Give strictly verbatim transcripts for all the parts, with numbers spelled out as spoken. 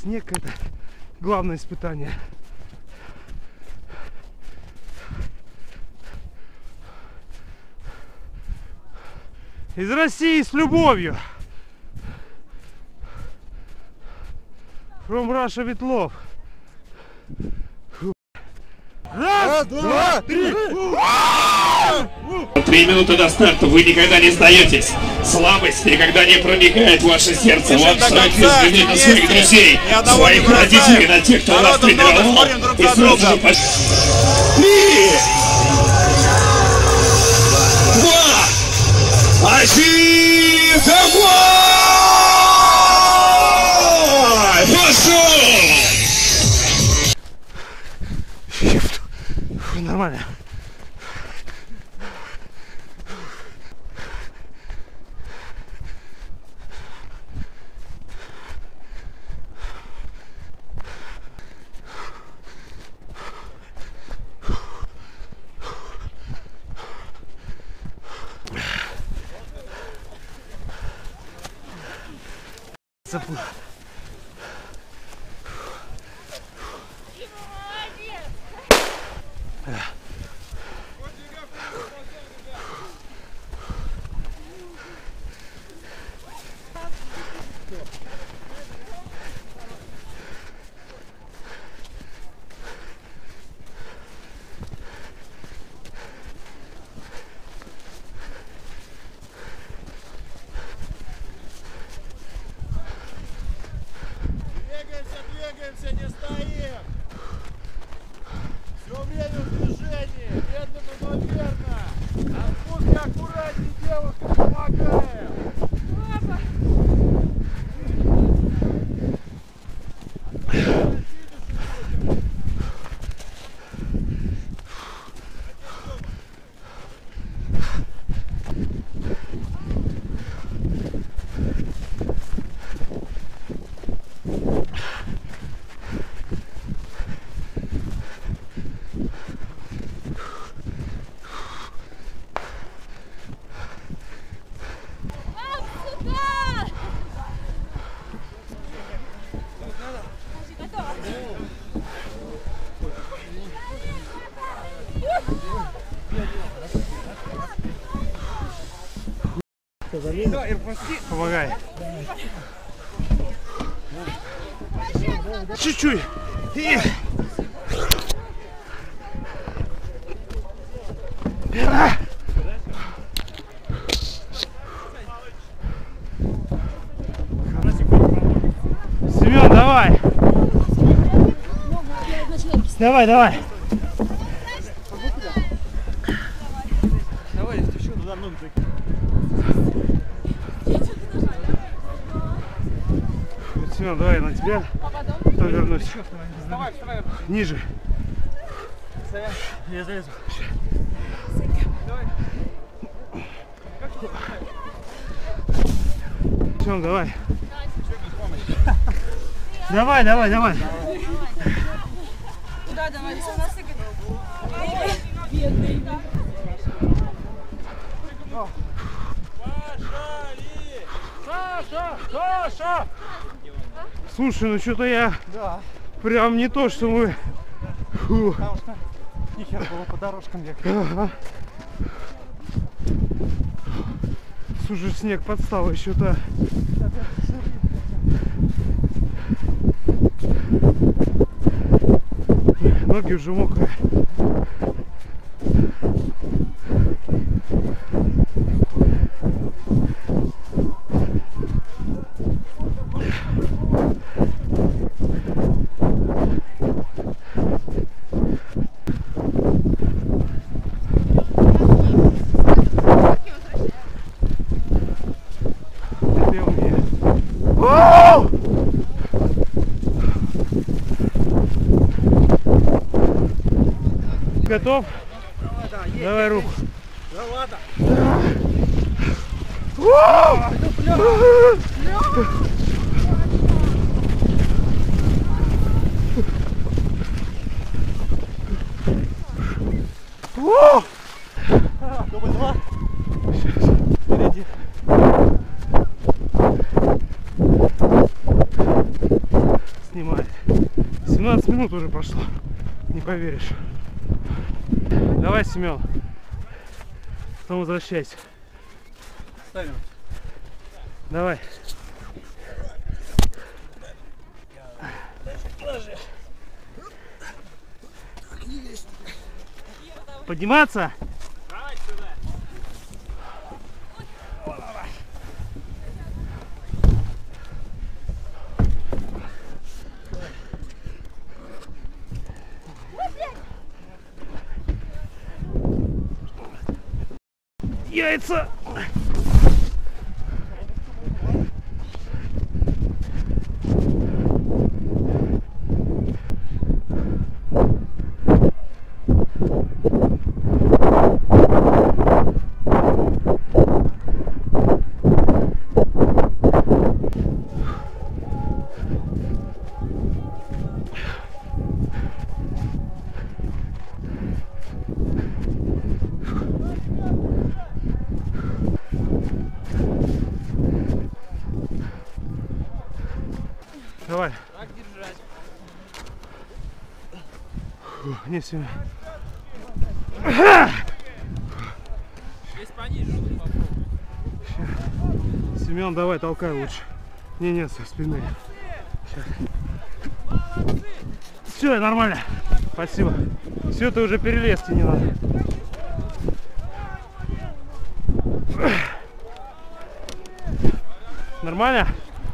снег — это главное испытание. Из России с любовью. From Russia with love. Раз, два, три. Три минуты до старта, вы никогда не сдаетесь. Слабость никогда не проникает в ваше сердце. Вам стоит взглянуть на своих друзей, своих родителей, на тех, кто вас тренировал. И сразу же пошли. Три, два, один, домой! Пошел! Фу, нормально. Запу. Двигаемся, не стоим! Все время в движении! Медленно, но верно! На спуске аккуратнее, девушка, помогаем! Помогай. Чуть-чуть. И... Семен, давай. Давай, давай. Давай, девчонку, туда ноги закинь. Семен, давай на тебя. Потом вернусь. Вставай, вставай. Ниже. Я залезу. Семен, давай. Давай, давай, давай. Куда давай? У нас бедный. Саша! Саша! Слушай, ну что-то я Да. прям не то, что мы. Фу. Потому что нихера было по дорожкам ехать. Ага. Слушай, снег подстава еще-то. Ноги уже мокрые. Готов? Да, да, есть, Давай есть, руку. есть. Да ладно. Дубль два. Впереди. Снег семнадцать минут уже прошло. Не поверишь. Давай, Семен. Потом возвращайся. Ставим. Давай. Подниматься? Давай сюда. Яйца! Давай. Так держать. Фу, не, Семен. Здесь пониже уже попробуй. Семен, давай, толкай лучше. Не-не, со спины. Все, нормально. Спасибо. Все, ты уже перелез, тебе не надо. Нормально?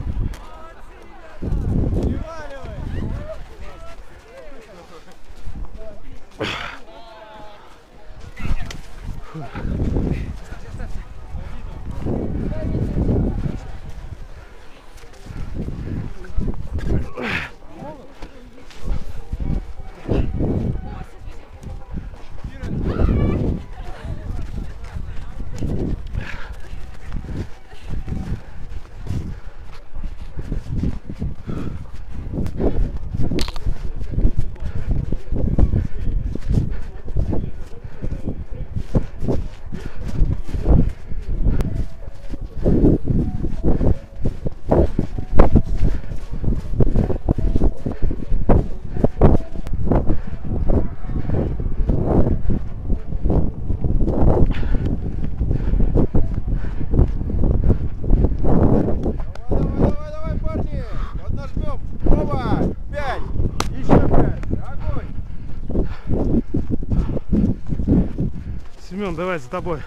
Семен, давай за тобой.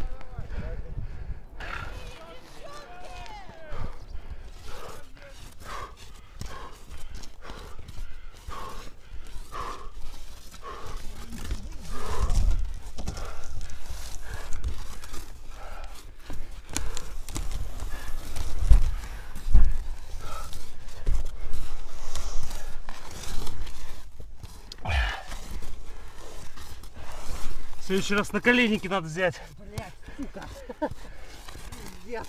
В следующий раз на коленники надо взять. Блять, сука. Пиздец.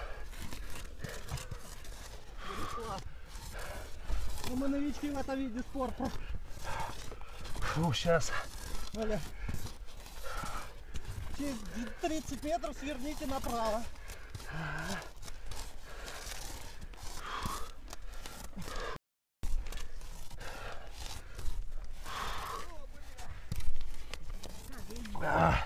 Ну мы новички в этом виде спорта. Фу, сейчас. Бля. Через тридцать метров сверните направо. А.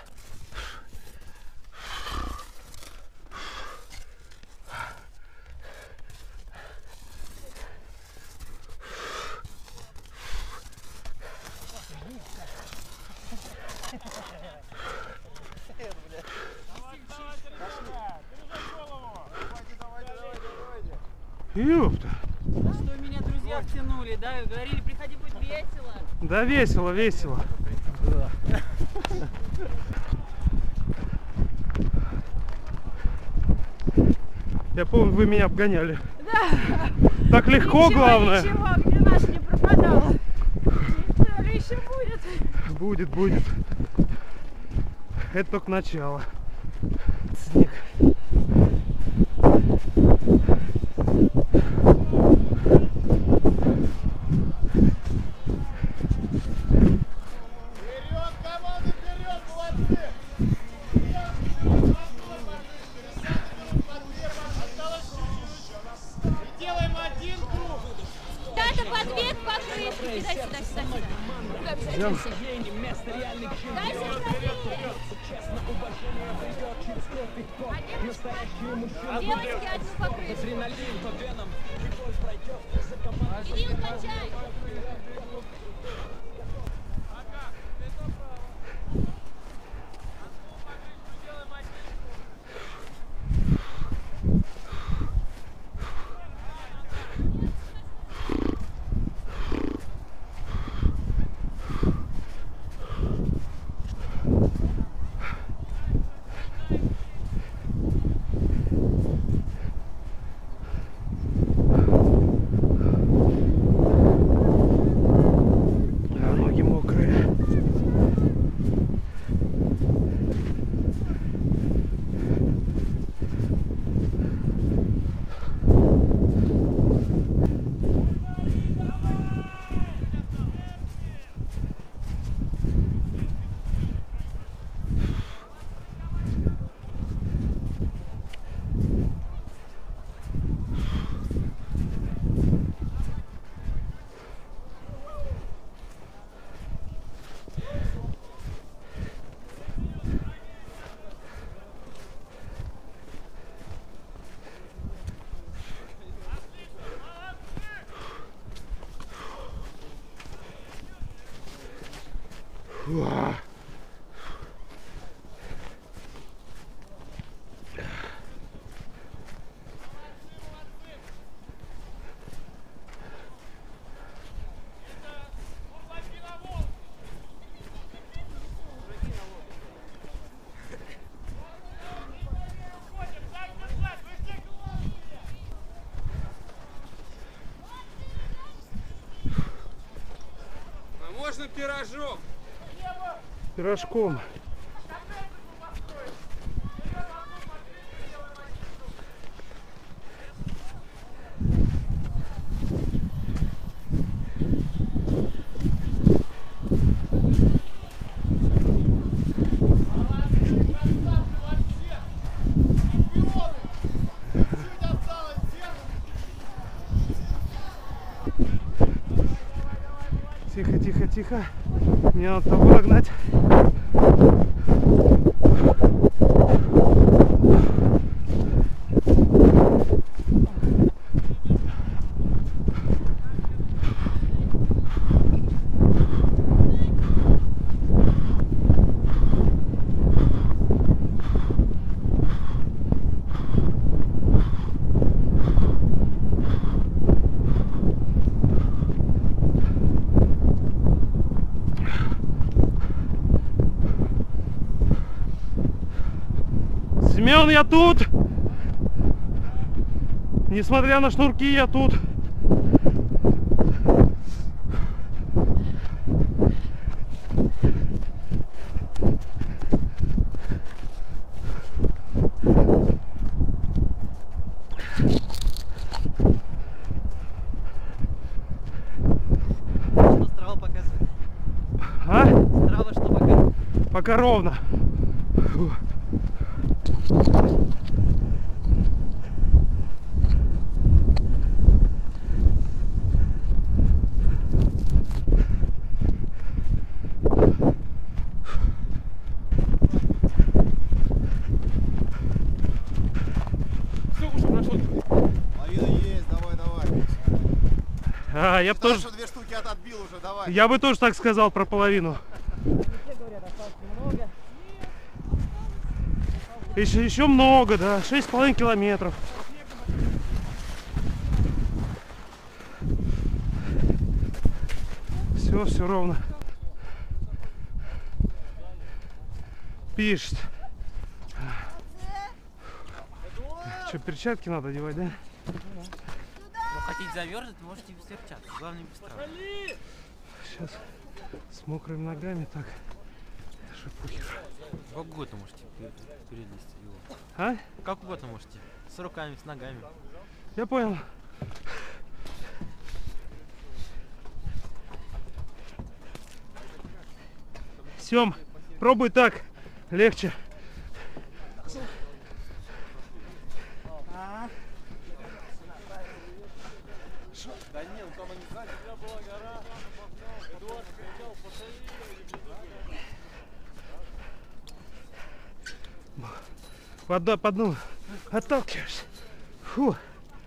Ёпта. Что меня друзья втянули, да? И говорили, приходи, будет весело. Да весело, весело. Я помню, вы меня обгоняли. Да. Так легко, Ничего, главное. Ничего, где наш не пропадал. История еще будет. Будет, будет. Это только начало. Снег. под век покрышки. Дай сюда, сюда, сюда. Идем. Дай сюда. Девочки, одну покрышку. Кирилл, качай. Ноги мокрые. Уа. А можно пирожок? Пирожком. Тихо, тихо, тихо. Мне надо того догнать. Семен, я тут! Несмотря на шнурки, я тут. Что Страва показывает? А? Страва что показывает? Пока ровно. Фу. Лавина есть, давай, давай. А, я бы тоже, Что две штуки от отбил уже, давай. я бы тоже так сказал про половину. Еще, еще много, да, шесть с половиной километров. Все, все ровно. Пишет. Что, перчатки надо одевать, да? Ну, хотите замерзнуть, можете без перчаток. Главное без травы. Сейчас с мокрыми ногами так. Шипухи. Как угодно можете перелезть его. А? Как угодно можете. С руками, с ногами. Я понял. Сем, пробуй так. Легче. Да нет, там они сзади. Под, под, ну, отталкиваешься. Фу.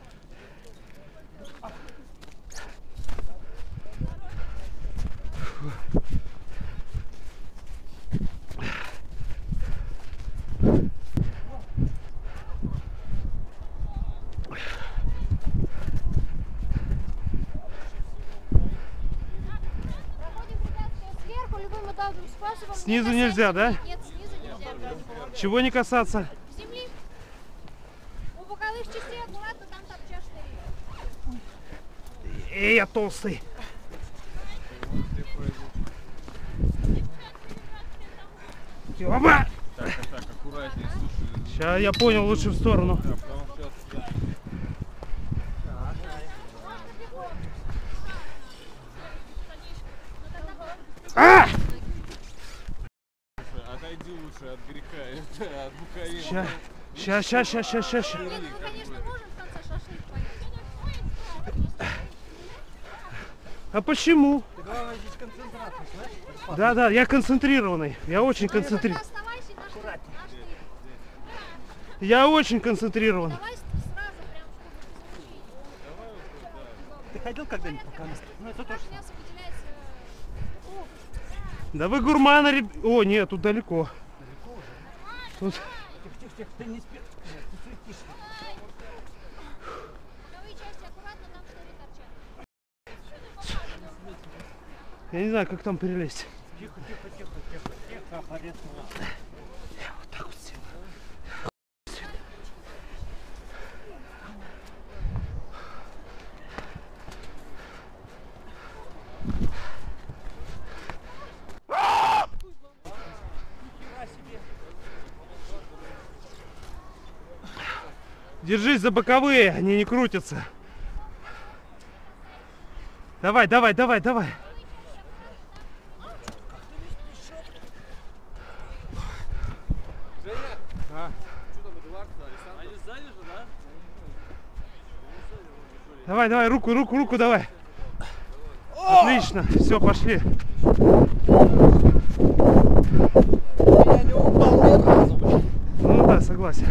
Фу. Снизу нельзя, да? Нет, снизу нельзя. Чего не касаться? Земли. У боковых частей аккуратно, там топчешь ты. Эй, я толстый. Оба! Так, так, так, аккуратнее, слушай. Сейчас я понял, лучше в сторону. Да, потому что сейчас... А! Отойди лучше от греха, от буковины. Ща, ща, ща, ща, ща, ща, ща. Нет, ну мы, конечно, можем в конце шашлык поесть. А почему? Ты главное здесь концентрация, слышишь? Да, да, я концентрированный. Я очень концентрирован. Оставайся, наш ты, наш ты. Я очень концентрирован. Давай сразу прям, чтобы Ты ходил когда-нибудь по канастру? Ну это наше точно. мясо выделяется. О, Да вы гурманы, реб... О, нет, тут далеко. Тут... Тихо, тихо, тихо, ты не спи. Ты суетишься. боковые части аккуратно, там шнуры торчат. Я не знаю, как там перелезть. Тихо, тихо, тихо, тихо, тихо, порезано. Я вот так вот сделаю. Держись за боковые, они не крутятся. Давай, давай, давай, давай. Давай, давай, руку, руку, руку давай. Отлично, все, пошли. Я не упал ни разу. Ну да, согласен.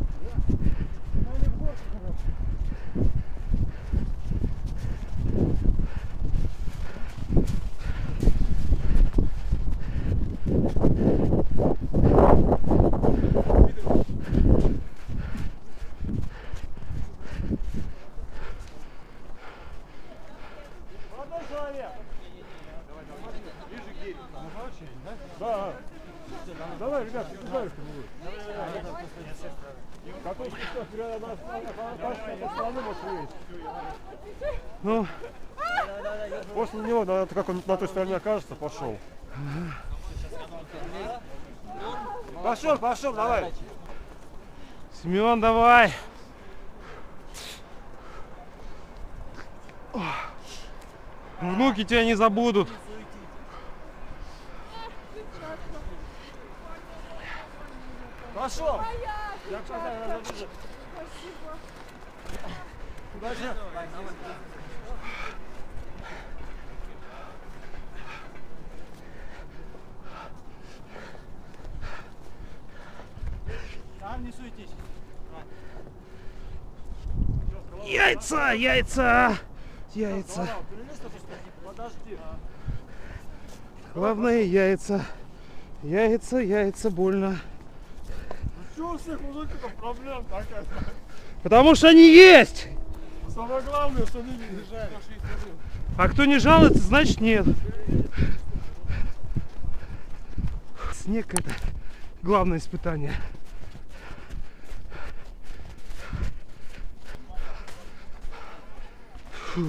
Давай, ребят, куда их какой сейчас рядом Ну, после него, да, как он на той стороне окажется, пошел. Пошел, пошел, давай. Семен, давай. Внуки тебя не забудут. Пошел. Я Спасибо. Удачи. Там не суетись. Яйца, яйца, яйца. Подожди. Главное яйца. Яйца, яйца, больно. Что у всех мужиков проблем такая? Потому что они есть. Самое главное, что они не лежали. А кто не жалуется, значит нет. Снег — это главное испытание. Фу.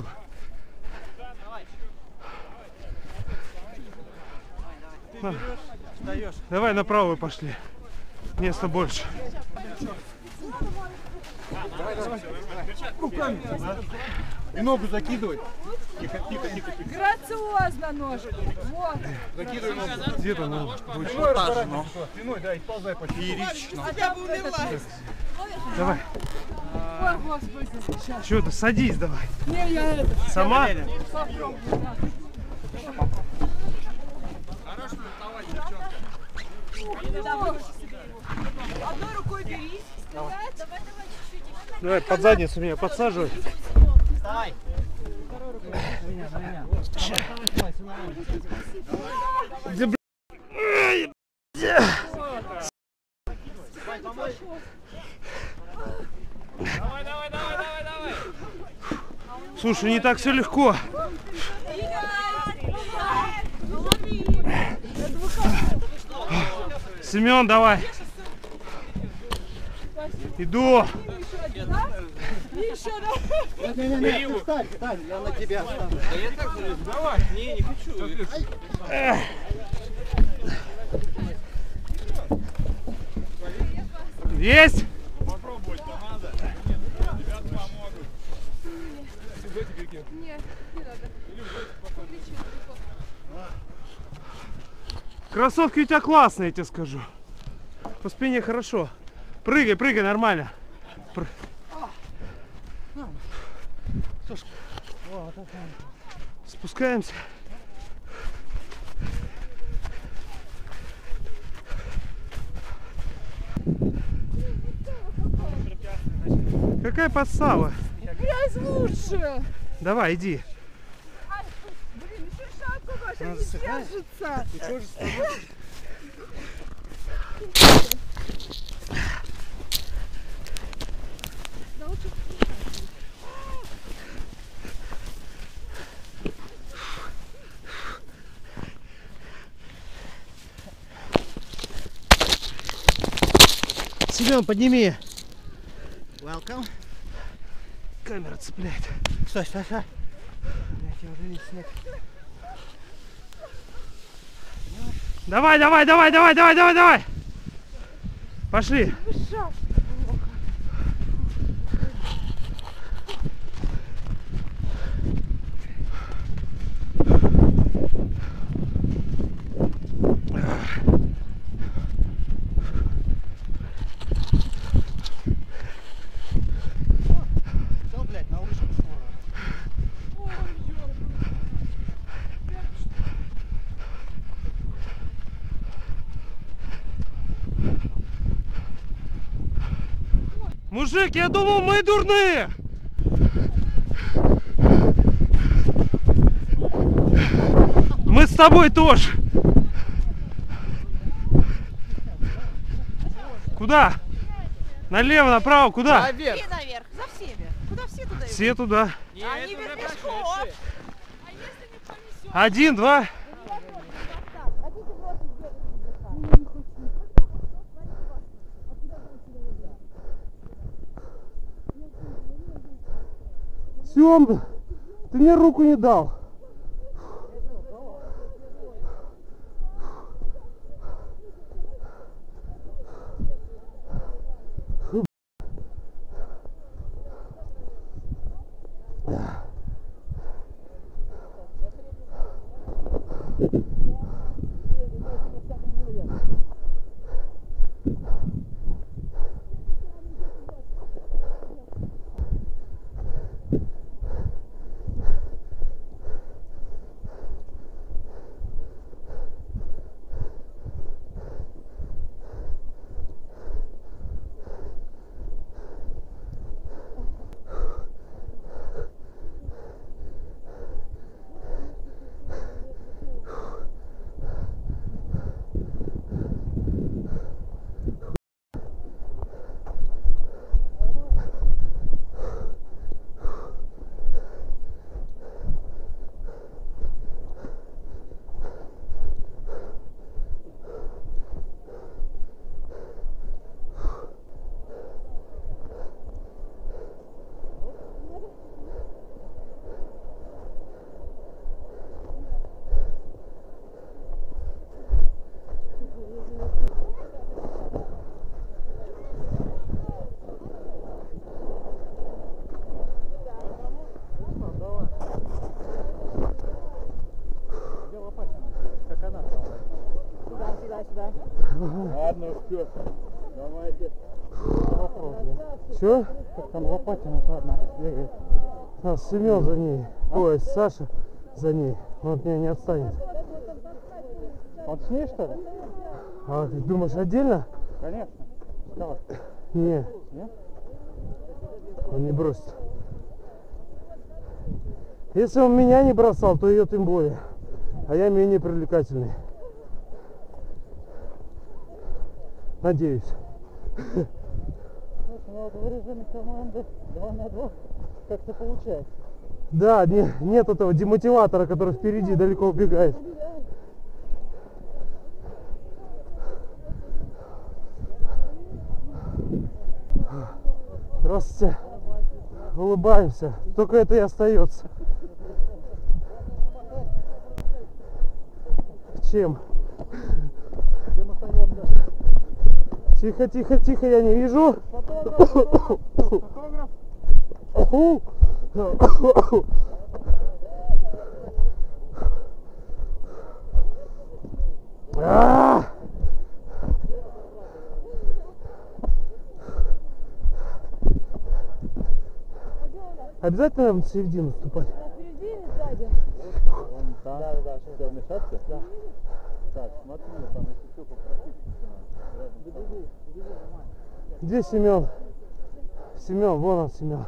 Встаешь. Давай на правую пошли. Места больше. И ногу закидывай. Тихо, тихо, тихо. Грациозно ножки. Вот. Закидывай ногу. Где-то ну, будет. Спиной разворачивайся. Спиной, да, и ползай почти. А там этот... Давай. Ой, господи. Че ты, садись давай. Не, я это. Сама? Одной рукой бери. Давай, давай, чуть-чуть. Давай, под задницу меня подсаживай. Вставай. На меня, на меня. Вставай, вставай, вставай, все Да, блядь. Давай, давай, давай, давай, давай. Слушай, не так все легко. Семен, давай. Иду. Еще, да? Не, не, не, встань, встань, я на тебя встану. Давай. Не, не хочу. Есть. Попробовать надо. Ребята помогут. Нет, не надо. Кроссовки у тебя классные, я тебе скажу. По спине хорошо. Прыгай, прыгай, нормально. Пр... Спускаемся. Какая подстава? Грязь лучше. Давай, иди. Ай, блин, еще шапку ваша не держится. Да лучше. Семен, подними. Welcome. Камера цепляет. Стой, стой, стой. Блять, я уже весь снег. Давай, давай, давай, давай, давай, давай, давай. Пошли. Все, блядь, на лыжах скоро. Мужик, я думал, мы дурные. Мы с тобой тоже. Куда? Налево, направо, куда? Наверх. И наверх, за всеми. Куда все туда идут? Все туда. Они верхом. А если не понесет? Один, два. Сем, ты мне руку не дал. Ладно, все. Давайте. Че? Как там Лопатина одна бегает. А, Семен за ней. Ой, Саша за ней. Он от меня не отстанет. Он с ней, что ли? А ты думаешь, отдельно? Конечно. Давай. Не. Нет? Он не бросит. Если он меня не бросал, то ее тем более. А я менее привлекательный. Надеюсь. Слушай, ну вот в режиме команды два на два как-то получается. Да, не, нет этого демотиватора, который впереди далеко убегает. Здравствуйте. Улыбаемся. Только это и остается. Чем? Тихо, тихо, тихо, я не вижу. А! Обязательно в середину вступать? Да, да, да, что, вмешаться? Да. Так, смотри, там если все попросить. Где Семен? Семен, вон он, Семен.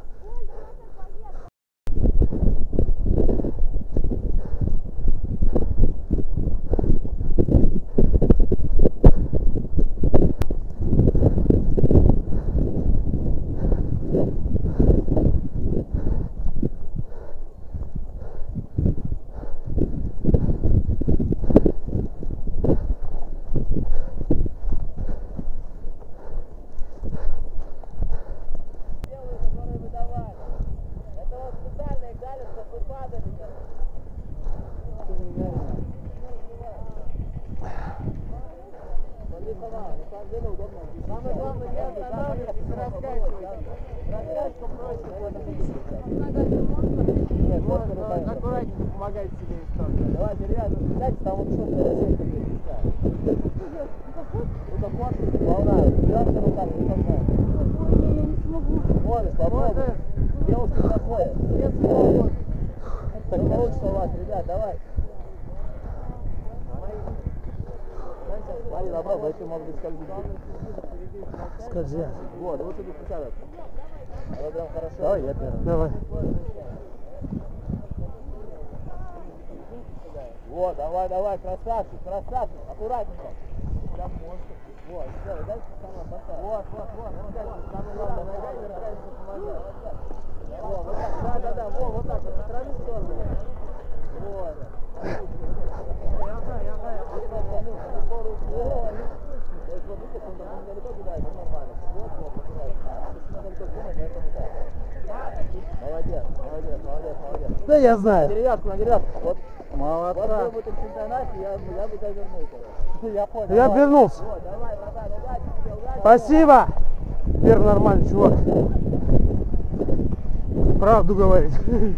Аккуратнее, помогайте себе историю. Давайте, ребята, знаете, там вот что-то розетка перетекает. Рукоплавки, волна, берется руками, рукоплавки. Я не смогу. Можешь, попробуй. Девушки проходят. Все смогут. Так получится у вас, ребят, давай. Смотри, попробуй, если может быть скользить. Скользят. Вот, вот тут присядут. Это прям хорошо. Давай, я первый. Давай. Вот, давай, давай, красавчик, красавчик, аккуратненько. Прям монстр. Вот, все, дальше сама поставь. Вот, вот, вот, вот, дальше, самое главное, нога и вертается, помогай. Вот, вот так, да, да, да, вот, вот так, вот, со стороны в сторону. Вот. Я знаю, я знаю. Вот, вот, видите, он там недалеко кидает, это нормально. Вот, вот, аккуратно. Если надо далеко думать, поэтому так. Молодец, молодец, молодец, молодец. Да я знаю. На деревятку, на деревятку. Вот. Молодца. Вот был бы ты в чемпионате, я, я бы тебя вернул, короче. Я понял. Я обернулся. Вот, давай, братан, удачи тебе, удачи. Спасибо. Первый нормальный чувак. Правду говорит.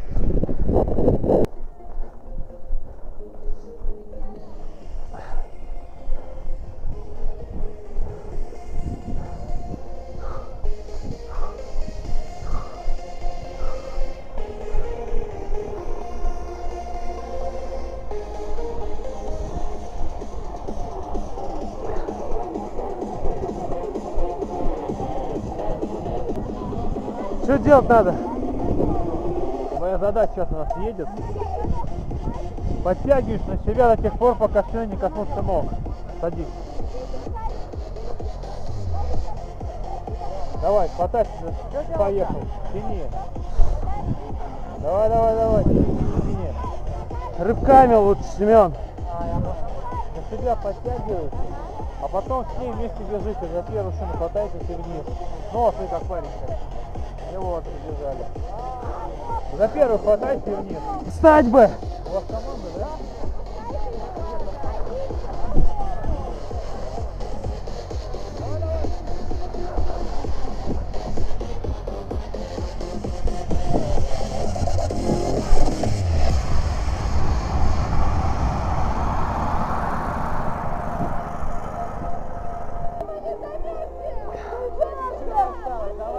Что делать надо? Моя задача сейчас у нас едет. Подтягиваешь на себя до тех пор, пока все не коснутся ног. Садись. Давай, потащи, поехал. Тяни. Давай, давай, давай. Тяни. Рывками лучше, Семен. На себя подтягиваешь, а потом с ней вместе бежите. За первую шину хватаетесь и вниз. Ну, вот вы как парень. И вот, побежали. За первую хватайся и вниз. Встать бы! У вас команда, да? Давай,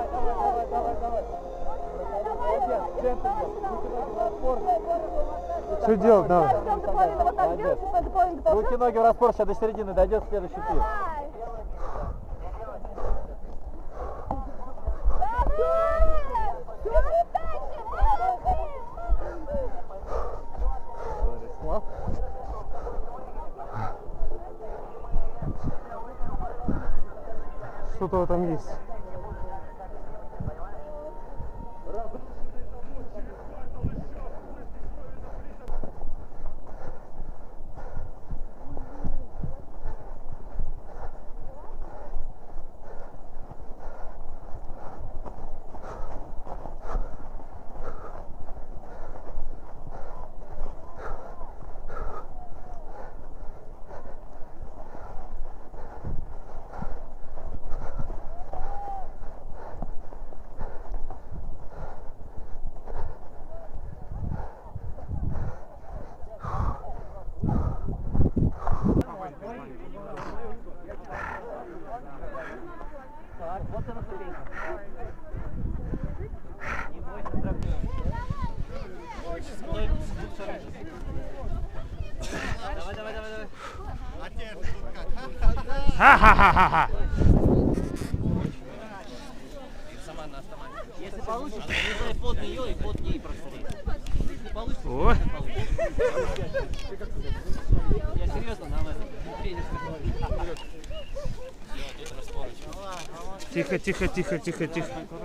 Давай. Артем, ты половину вот так делаешь, ты половину тоже. Руки, ноги в распор, сейчас до середины дойдет следующий пир. Что-то в этом есть. Так, вот она ступенька. Не бойся, давай, давай, давай, давай. Ха-ха-ха-ха-ха. Сама на автомате. Если получится, то под нее и под ней просто рейс. Если получится, О. я серьезно нам это тренерское. Тихо, тихо, тихо, тихо, тихо.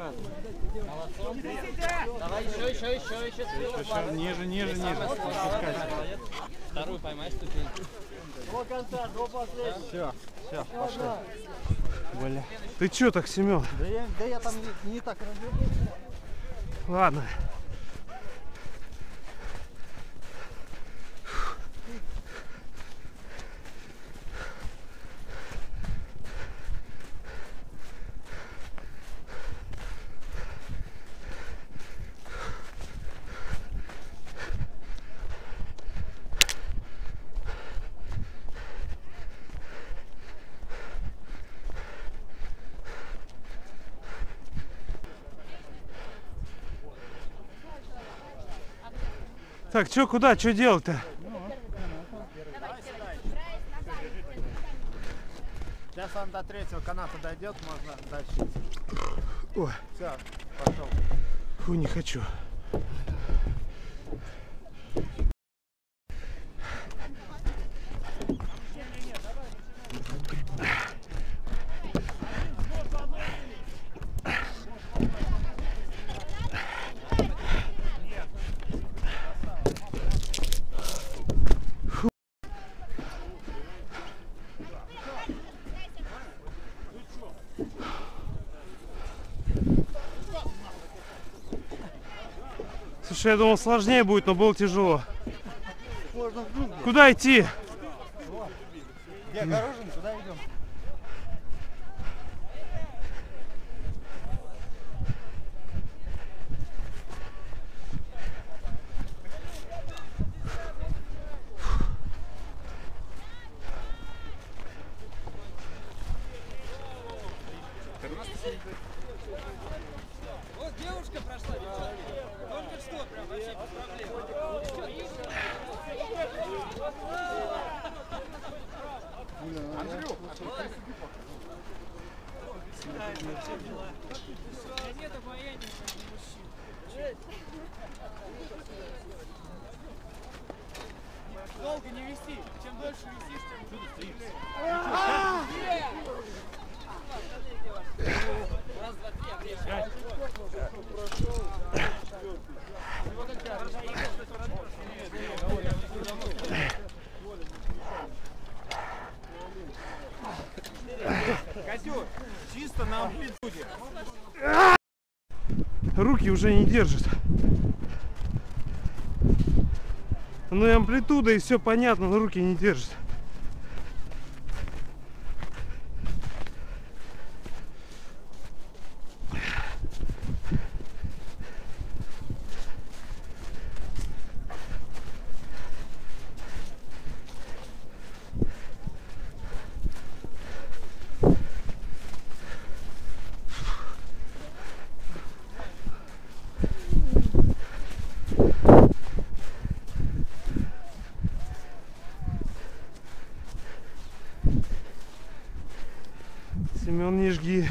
Давай еще, еще, еще, еще. Еще ниже, ниже, ниже. Вторую поймай ступеньку. До конца, до последнего. Все, все, пошли. Бля. Ты чё так, Семен? Да я, да я там не, не так разбил. Ладно. Так, чё, куда, чё делать-то? Сейчас он до третьего каната дойдет, можно дальше. Ой, Все, пошел. фу, не хочу. Слушай, я думал сложнее будет, но было тяжело. Куда идти? Где огорожен, туда идем. Вот девушка прошла, девчонки. Только что, прям вообще без проблем. Андрюх, Нет обаяния мужчин. Долго не вести. Чем дольше висишь, тем хуже стоишь. Раз, два, три, обрежь. Катюш, чисто на амплитуде. Руки уже не держат. Ну и амплитуда, и все понятно, но руки не держат. Семен, не жги.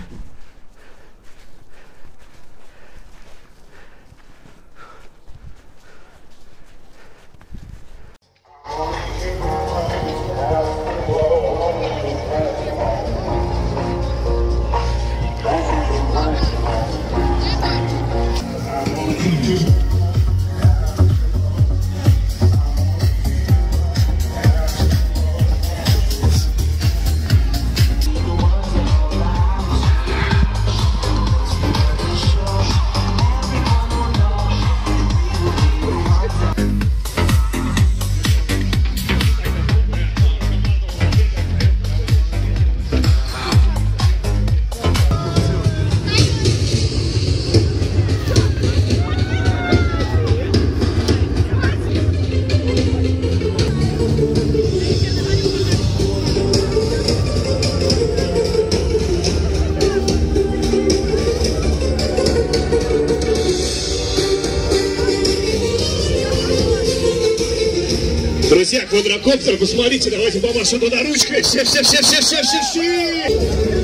Друзья, квадрокоптер, посмотрите, давайте помашем туда ручкой. Все, все, все, все, все, все, все.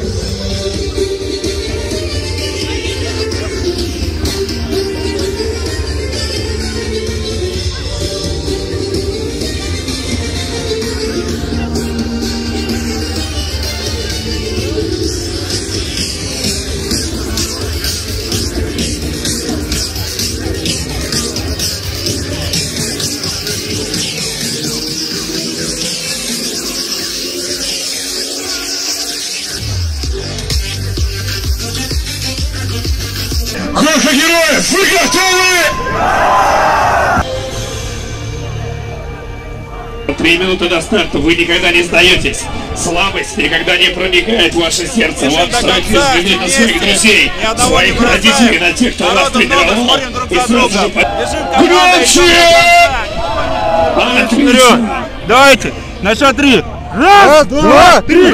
Гонка героев, вы готовы? Три минуты до старта, вы никогда не сдаетесь. Слабость никогда не проникает в ваше сердце. Вот старайтесь взглянуть на своих друзей, своих родителей, на тех, кто вас тренировал. И сразу же под... Громче! Отлично! Давайте, на счет три. Раз, два, три!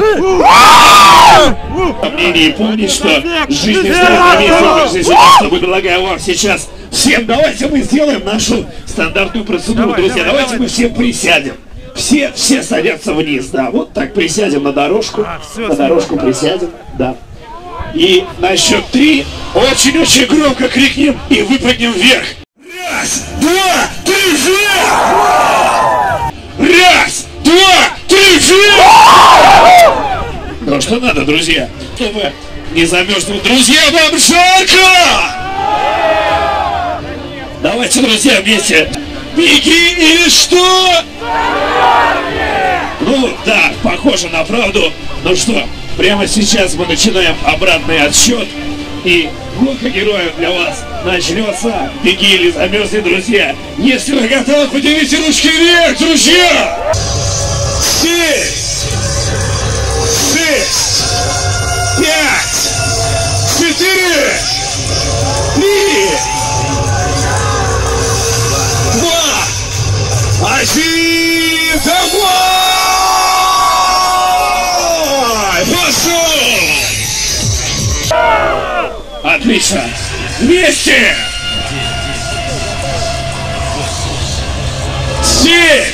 И помните, что жизнь не стоит, что мы предлагаем вам сейчас всем. Давайте мы сделаем нашу стандартную процедуру, давай, друзья. давай, давайте давай. мы все присядем. Все, все садятся вниз, да. Вот так присядем на дорожку. А, все, на дорожку присядем, да. И на счет три очень-очень громко крикнем и выпрыгнем вверх. Раз, два, три, вверх! Раз, два, три, вверх! Ну что надо, друзья? Чтобы не замерзнуть. Друзья, вам жарко! Давайте, друзья, вместе. Беги или что? Ну, да, похоже на правду. Ну что, прямо сейчас мы начинаем обратный отсчет. И гонка героев для вас начнется. Беги или замерзни, друзья. Если вы готовы, поднимите ручки вверх, друзья! Шесть! Шесть! Пять! Четыре! Три! Два! Один! Домой! Пошел! Отлично! Вместе! Семь!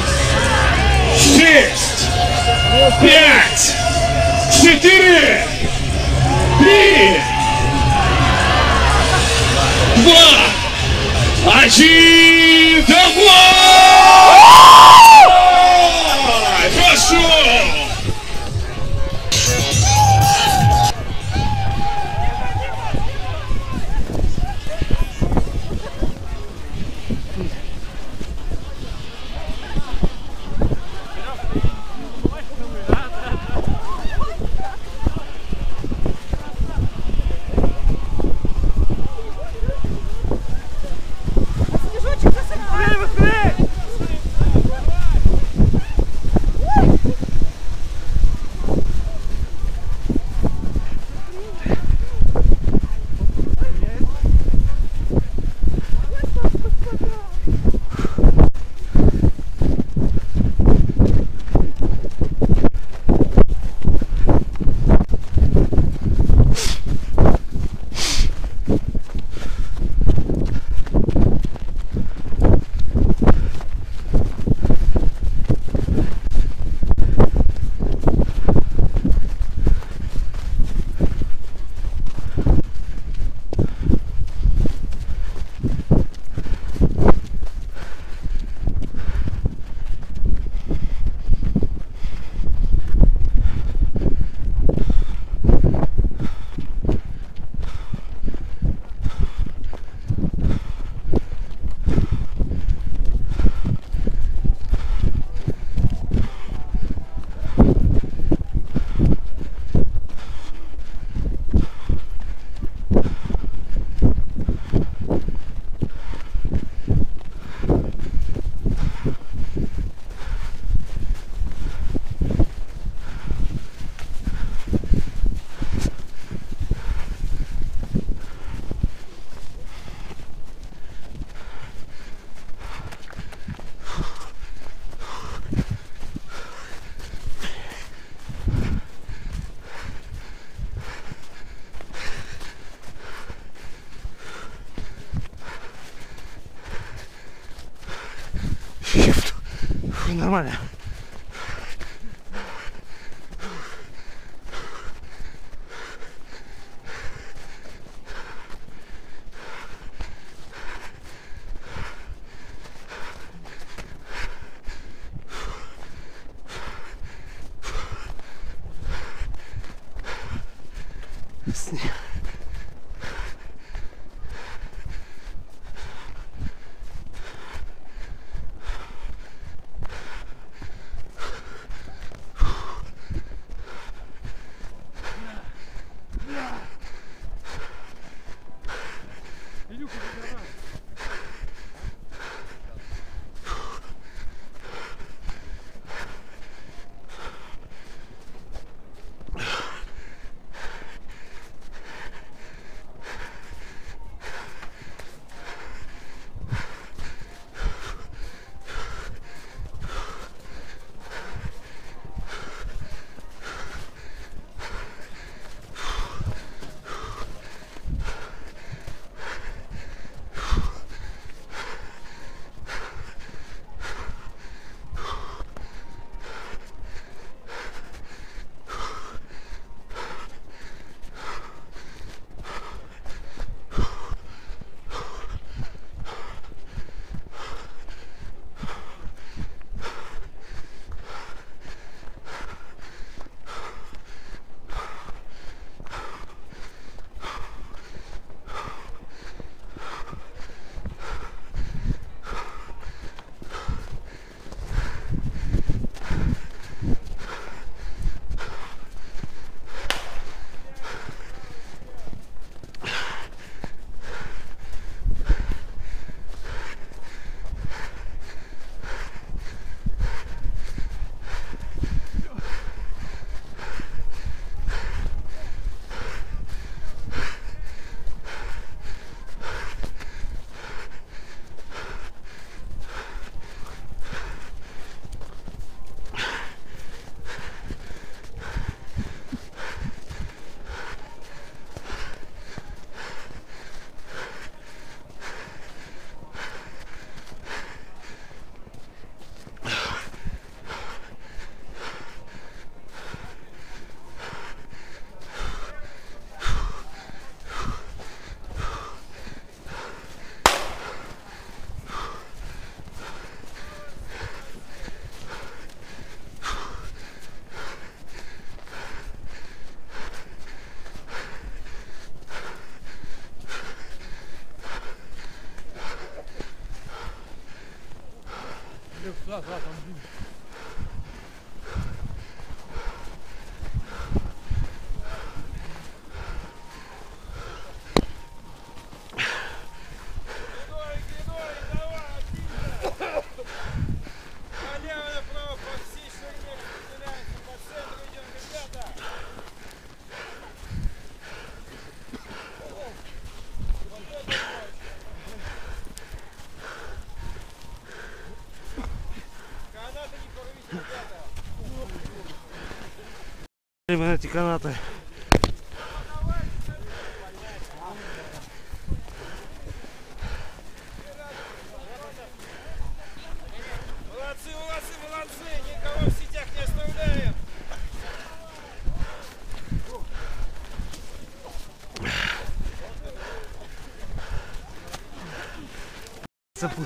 Шесть! Пять! Четыре! Три! Два! Один! Домой! Пошел! Снежочек засыпает. Быстрее, быстрее! Фу, нормально. Снег. Да, да, там дым. На эти канаты. Молодцы, молодцы, молодцы! Никого в сетях не оставляем! Запу...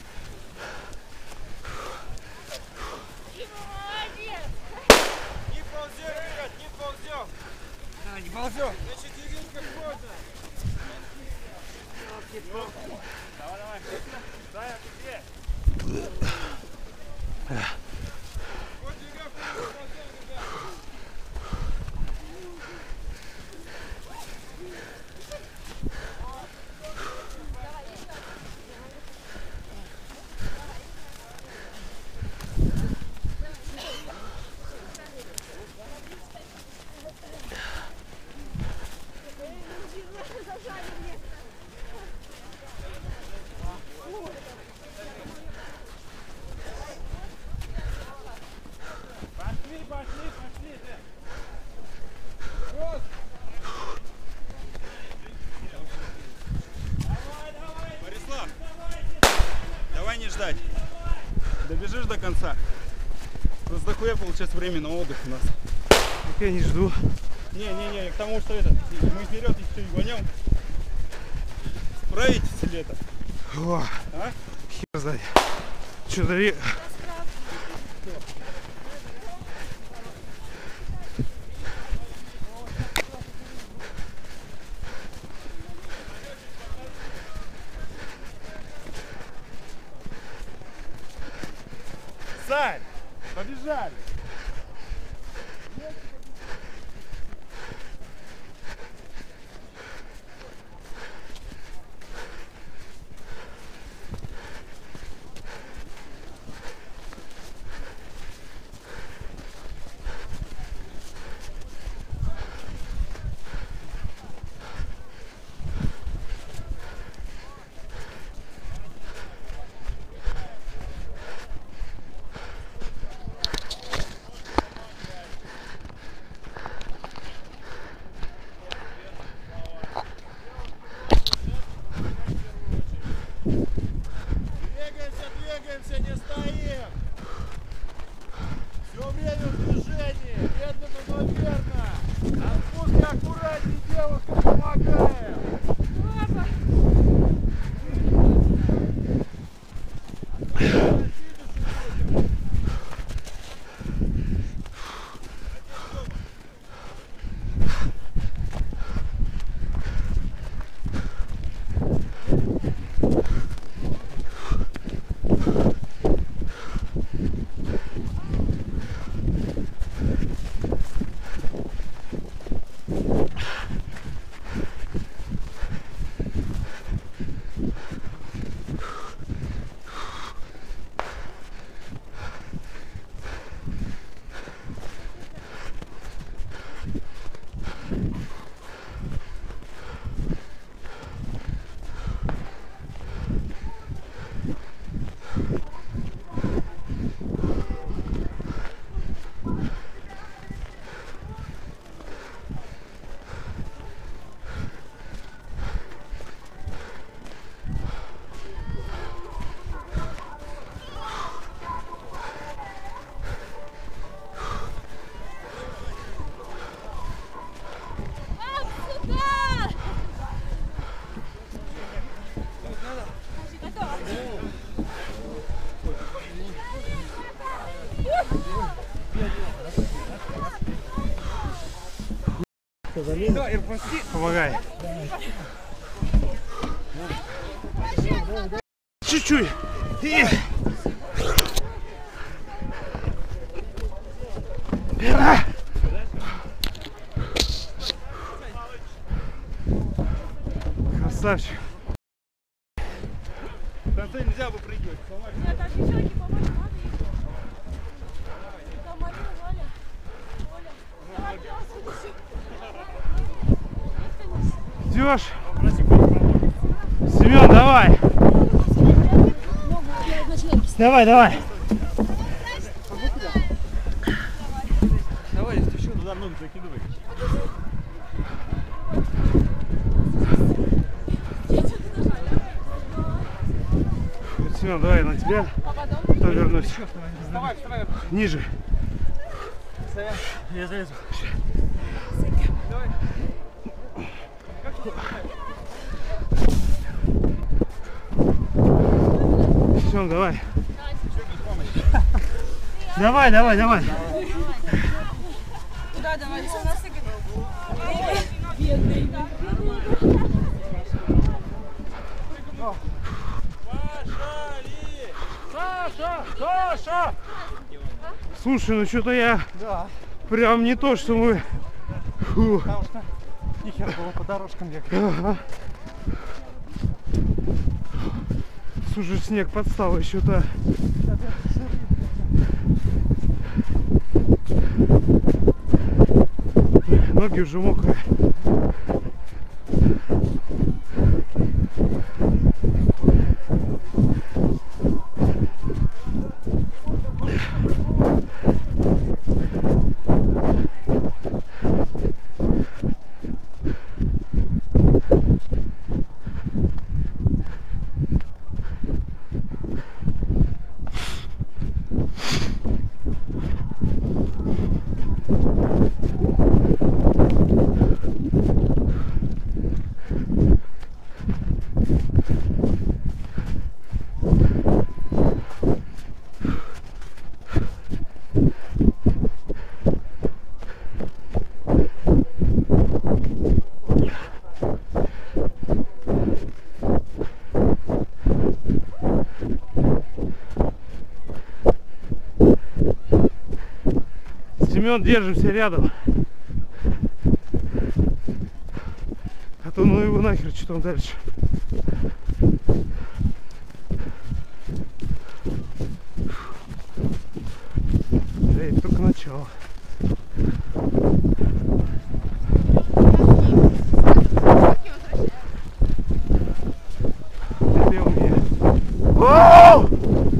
Не ползем, ребят, не ползем! А, не ползем! Значит, единка входа! Давай, давай! Дай, а ты где? Вот веревка, не ползем, ребят! Добежишь до конца. Просто дохуя получается время на отдых у нас. Так я не жду. Не-не-не, к тому, что это, мы вперед и все, и гонем. Справитесь ли это? О, А? хер знает. Что-то ре... Сань, побежали. Двигаемся, двигаемся, не стоим. Все время в движении. Медленно, но верно. На спуске аккуратней, девушка, помогаем. Помогай. Чуть-чуть. И... Красавчик. В конце нельзя выпрыгивать. Нет, а девчонки, помочь надо ей. Там Марина, Валя. Оля. Давай, пожалуйста. Идешь? Семен, давай. Давай, давай. Давай, если еще туда ноги закидывай. Семен, давай на тебя. Потом вернусь. Вставай, вставай. Ниже. Я залезу. Семен, давай. Давай, давай, давай. Куда давай? У нас бедный. Саша! Саша! Слушай, ну что-то я Да. прям не то, что мы... Фу. Потому что нихер было по дорожкам ехать. Ага. Слушай, снег подстава еще-то. Ноги уже мокрые. Семен, держимся рядом. А то ну его нахер, что там дальше. Да, это только начало. Это я умею. О!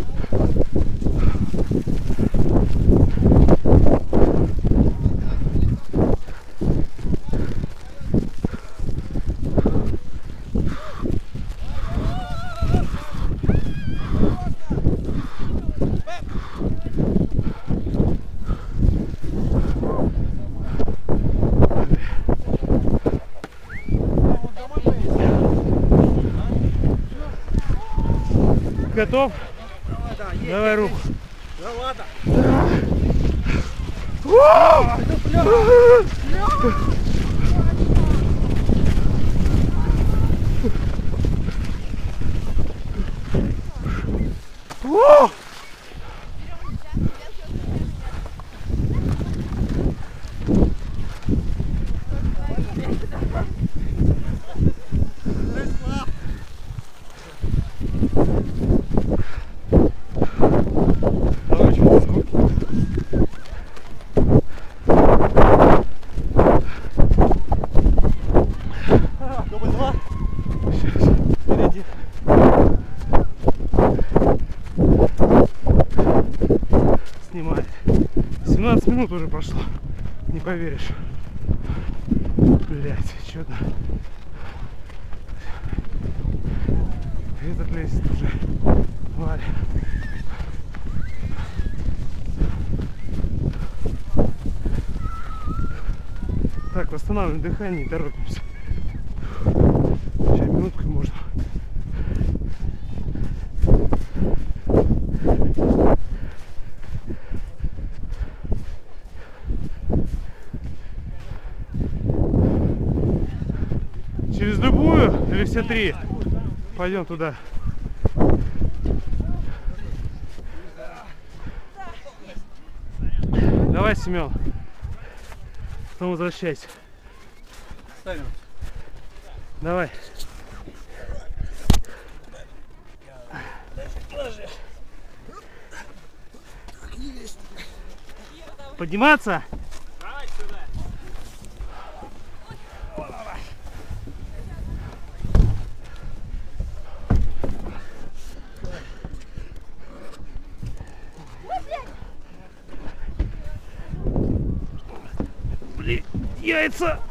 Готов? Да, есть, Давай есть, руку. есть. Да ладно. О! Дубль два. Сейчас. Впереди. Снимает. семнадцать минут уже прошло. Не поверишь. Блять, что-то. Этот лезет уже. Валя. Так, восстанавливаем дыхание и торопимся. Сейчас минутку можно. Через любую или все три? Пойдем туда. Давай, Семен. Потом возвращайся. Ставим. Давай. Подниматься? Блин, яйца!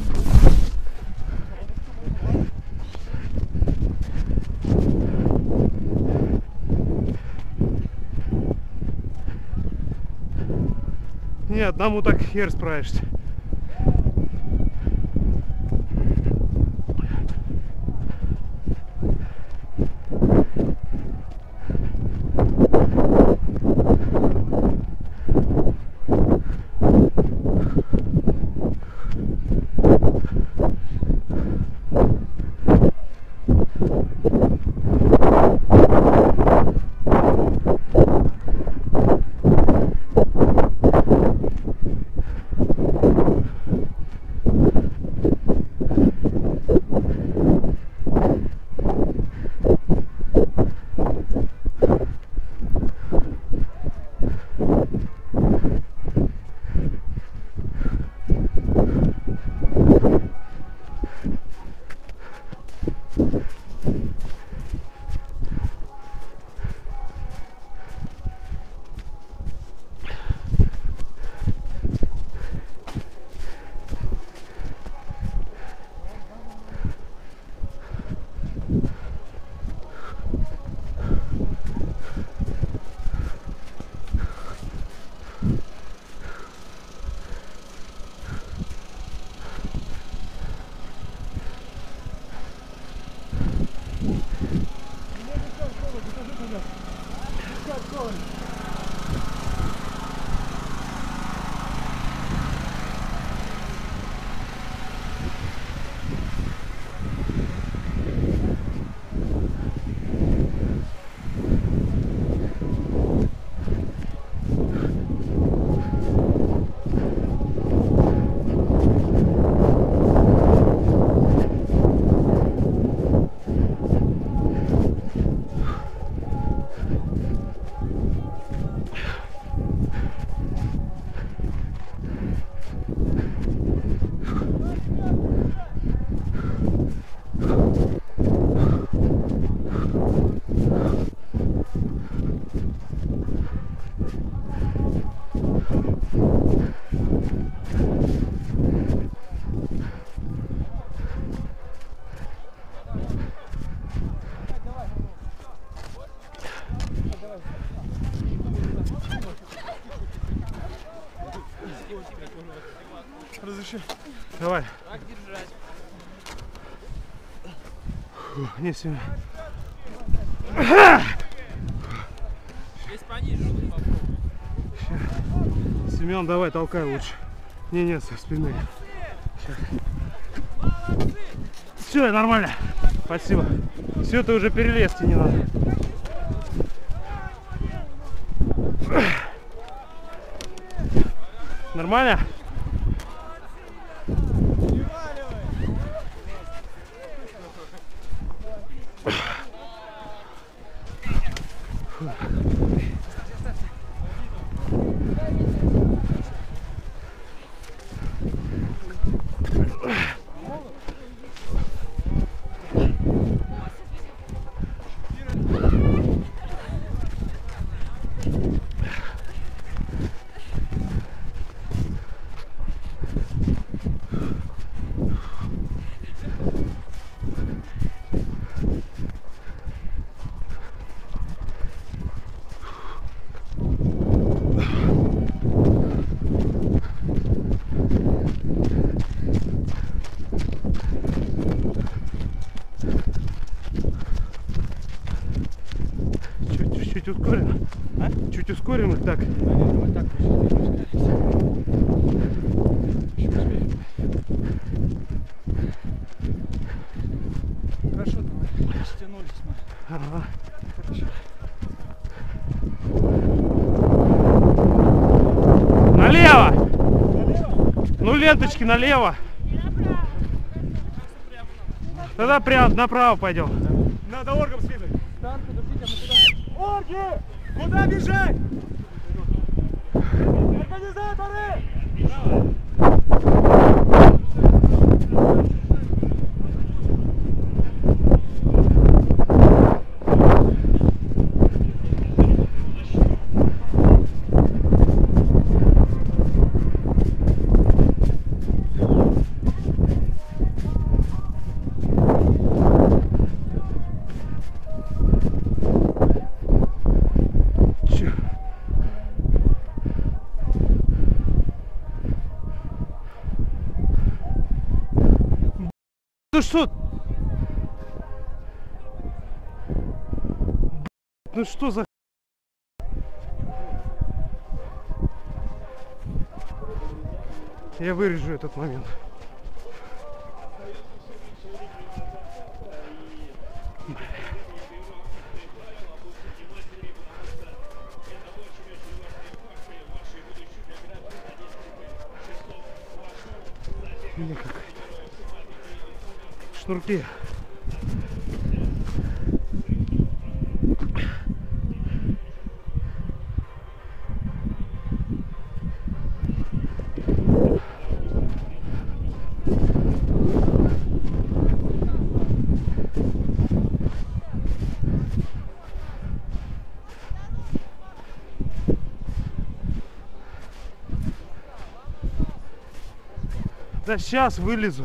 Не, одному так хер справишься. Разреши. Давай. Так держать. Фу, не сильно. Здесь пониже, чтобы попробовать. Семен, давай, толкай лучше. Не, не, со спины. Все, нормально. Спасибо. Все, ты уже перелез, тебе не надо. Нормально? Чуть ускорим. А? Чуть ускорим их так. Мы так хорошо, давай. Стянулись мы. Ага. Хорошо. Налево! Ну, ленточки налево. Тогда прям направо пойдем. Надо оргом следовать. Стан, подождите, мы куда? Орги! Куда бежать? Организаторы! Ну что? Ну что за... Я вырежу этот момент. Мне какая-то шнурки. Да сейчас вылезу.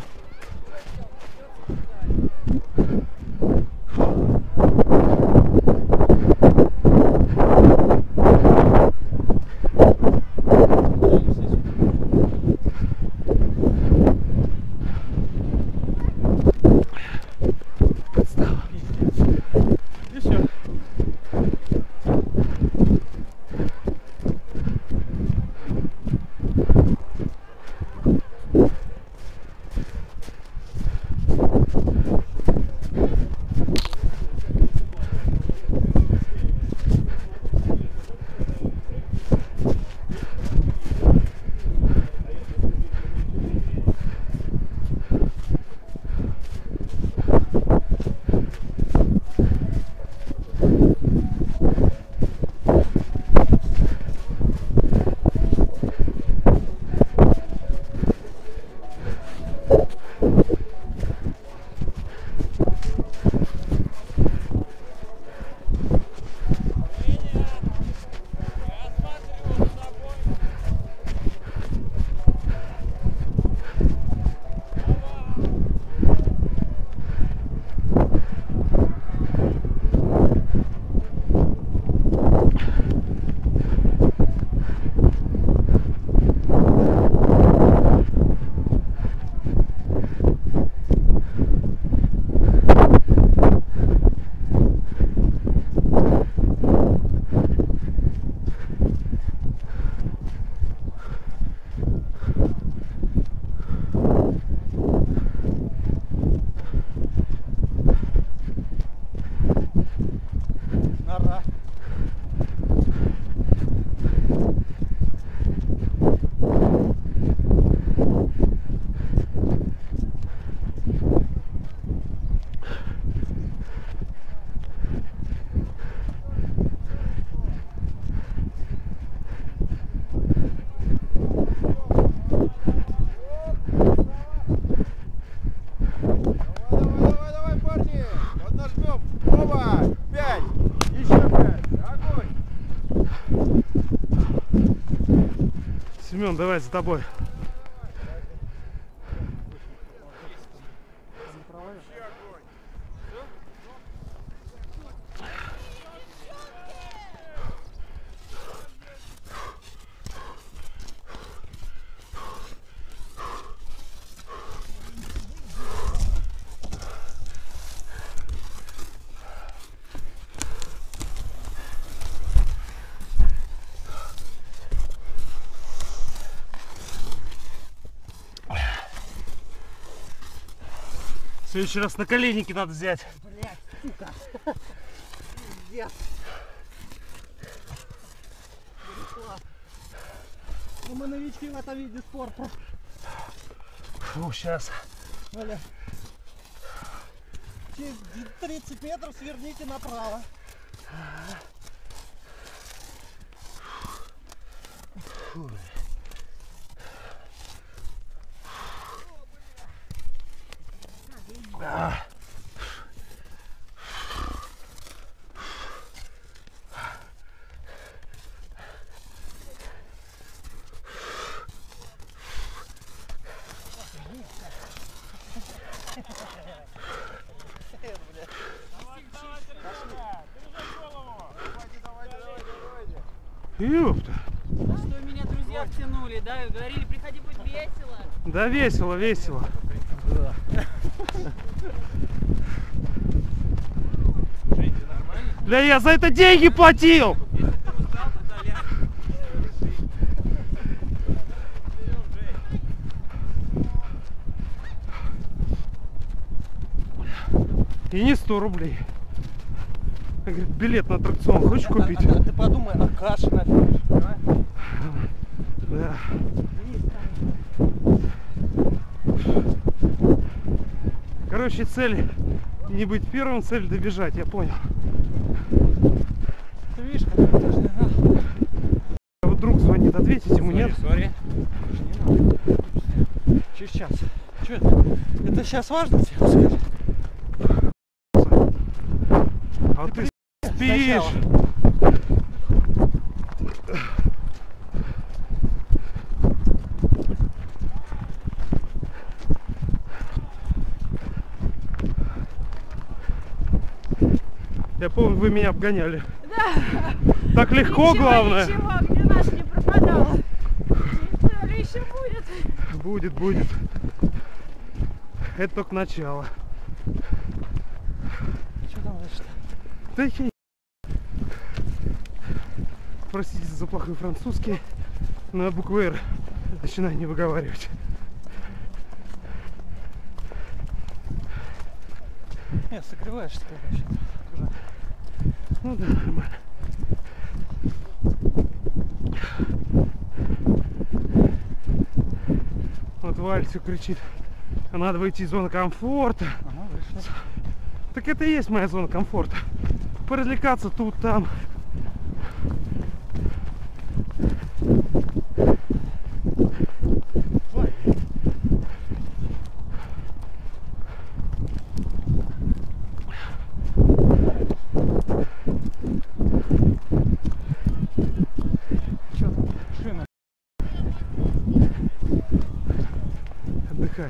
Семен, давай за тобой. В следующий раз на коленники надо взять. Блядь, сука. Пиздец. Ну мы новички в этом виде спорта. Фу, сейчас. Оля. Через тридцать метров сверните направо. Фу. А. Ёпта. Что меня друзья втянули, да? Говорили, приходи, будет весело. Да весело, весело. Бля, я за это деньги платил! И не сто рублей. Говорит, билет на аттракцион хочешь купить? А, а, а ты подумай, а каша на финиш, понимаешь? Да. Короче, цель не быть первым, цель добежать, я понял. Ты видишь, как это же, А вот друг звонит, ответить ему нет? Смотри. Через час. Что это? Это сейчас важно тебе сказать? А ты спишь. Я помню, вы меня обгоняли. Да. Так легко, Ничего, главное. Ничего, где наш не пропадал. Или еще будет. Будет, будет. Это только начало. Что там дальше-то? Да я... Простите за плохой французский, но букву «Р» начинаю не выговаривать. Нет, согреваешься, короче. Уже. Ну да, нормально. Вот Валь все кричит, надо выйти из зоны комфорта. Ага, вышли. Так это и есть моя зона комфорта. Поразвлекаться тут, там. Что там? Шина. Отдыхай.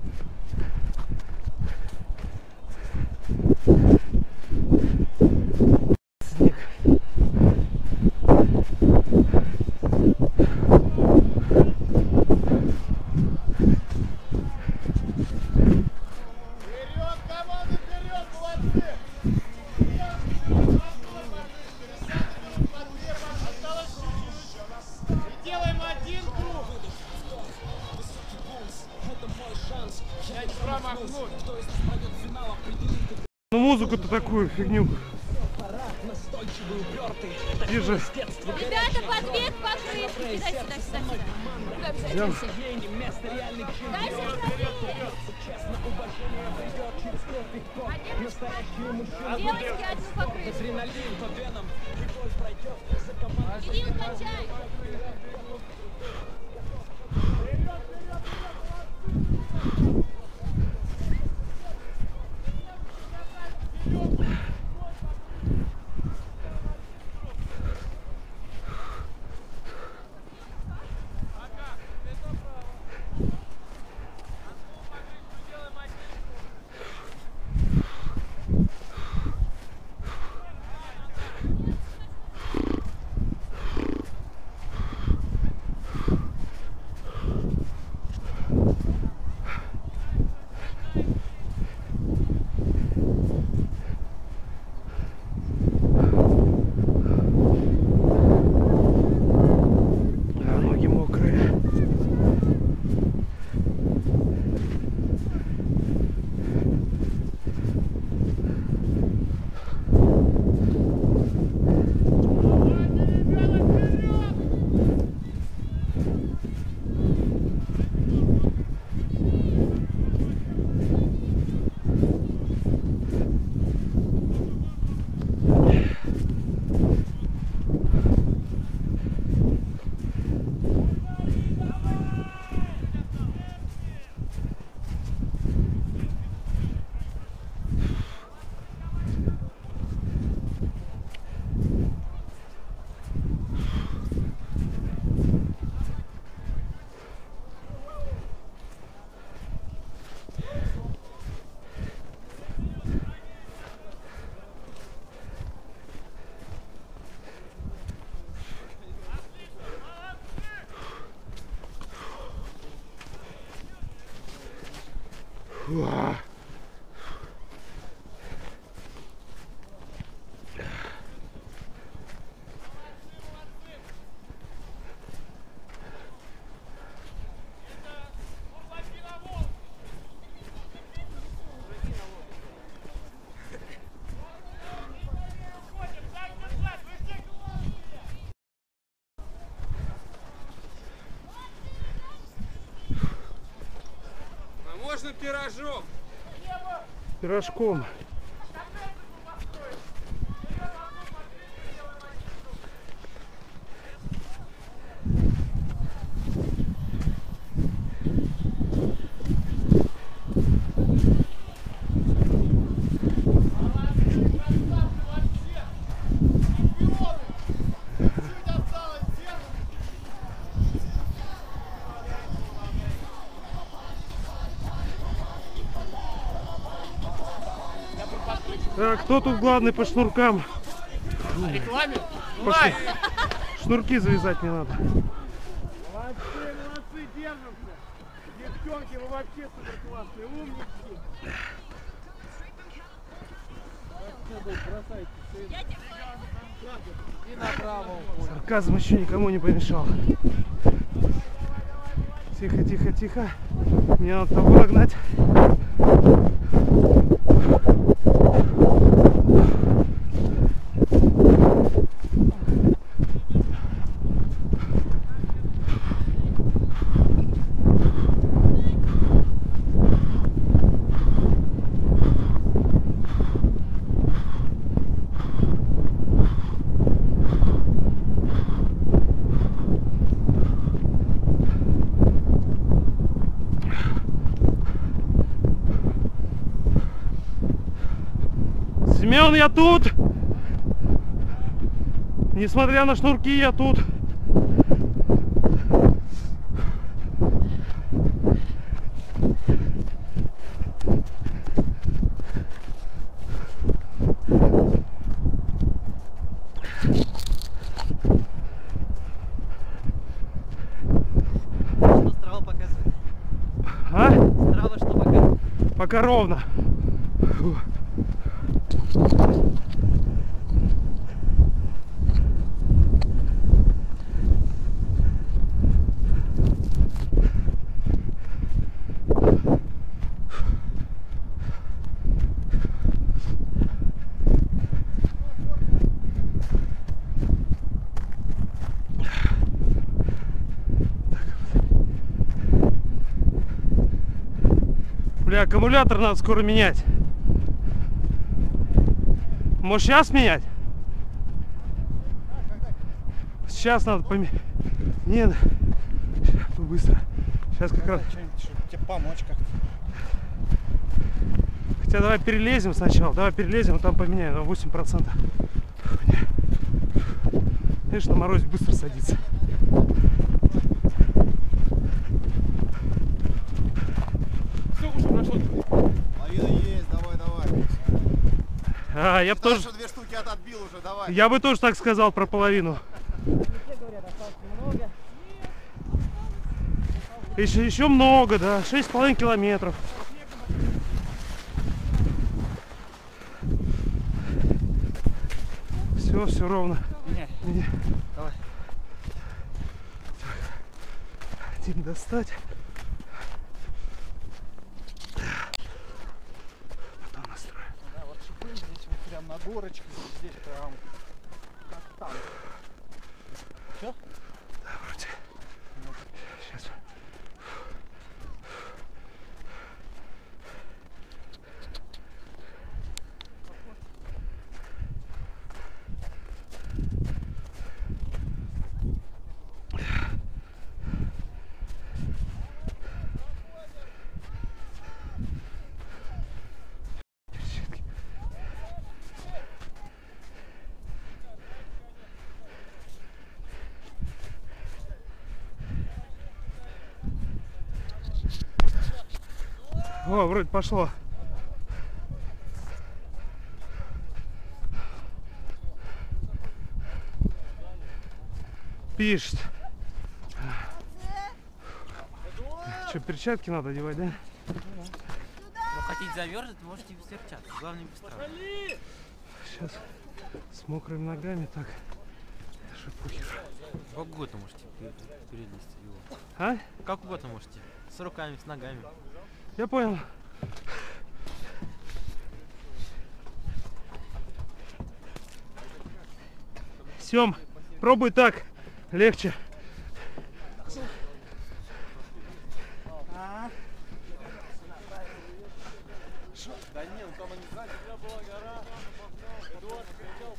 Снег. Вперед, команда, вперед, молодцы! Осталось чуть-чуть. И делаем один круг. Я не промахнусь. Ну музыку-то такую фигню. Тише. Ребята, подвес покрышки. Кидай сюда, сюда, сюда. Рукой Взял. обязательно. Дай сюда. Девочки, одну покрышку. Иди укачай. Пока Уа. Можно пирожок. Пирожком. Так, кто тут главный по шнуркам? Рекламе? По шну- Шнурки завязать не надо. Молодцы, молодцы, держимся. Девчонки, вы вообще супер классные, умнички. И направо уходим. Сарказм еще никому не помешал. Тихо, тихо, тихо. Мне надо того нагнать. Семен, я тут! Несмотря на шнурки, я тут. Что Страва показывает? А? Страва что показывает? Пока ровно. Фу. Бля, аккумулятор надо скоро менять. Может, сейчас менять? Сейчас надо поменять. Нет, быстро. Сейчас как раз. Что-нибудь тебе помочь как-то. Хотя давай перелезем сначала. Давай перелезем, там поменяем на восемь процентов. Конечно, на морозе быстро садится. Все, уже прошло. Лавина есть, давай, давай. А, я бы тоже. Что две штуки от отбил уже, давай. Я бы тоже так сказал про половину. Еще, еще много, да. Шесть с половиной километров. Все, все ровно. Не, Не. давай. Один достать. Потом настроим. Да, вот шипы здесь вот прям на горочке, здесь прям как там. Все? Да, вроде. Сейчас. О, вроде пошло. Пишет. Что, перчатки надо одевать, да? хотите замерзнуть, можете без перчаток. Главное без травм. Сейчас с мокрыми ногами так. Шипухи. Как угодно можете перелезть его. А? Как угодно можете. С руками, с ногами. Я понял. Сем, пробуй так. Легче. Да нет, там они знаете, у меня была гора, Эдуард кричал,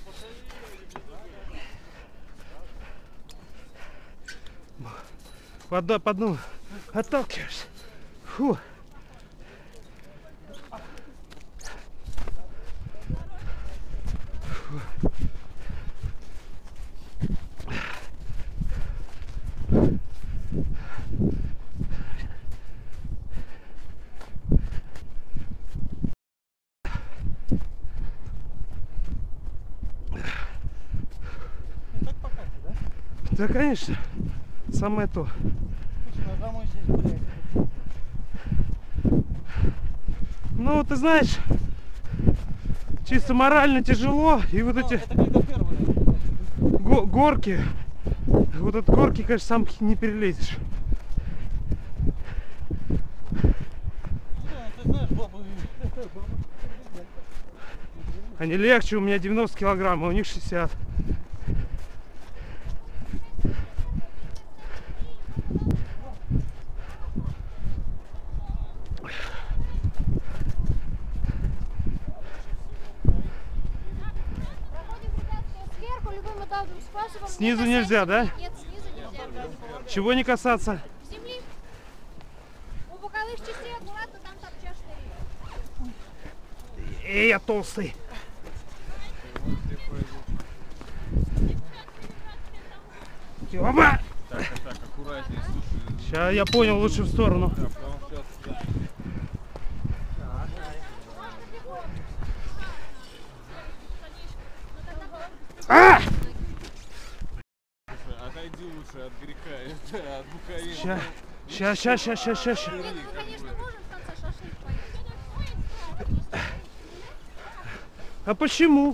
пошли. Вода по дну. Отталкиваешься. Фу. Да, конечно. Самое то. Ну, ты знаешь, чисто морально тяжело. И вот эти го горки, вот эти горки, конечно, сам не перелезешь. Они легче, у меня девяносто килограмм, а у них шестьдесят. Снизу нельзя, да? Нет, снизу нельзя. Чего не касаться? Земли. У боковых частей аккуратно, там торчат штыри. Эй, я толстый. Опа! Так, так, аккуратнее, слушай. Сейчас я понял, лучше в сторону. Да, потому что сейчас, А! слушай, отойди лучше от греха, от буковины. Ща, ща, ща, ща, ща, ща, ща. Нет, мы, конечно, можем в конце шашлык поесть. А почему?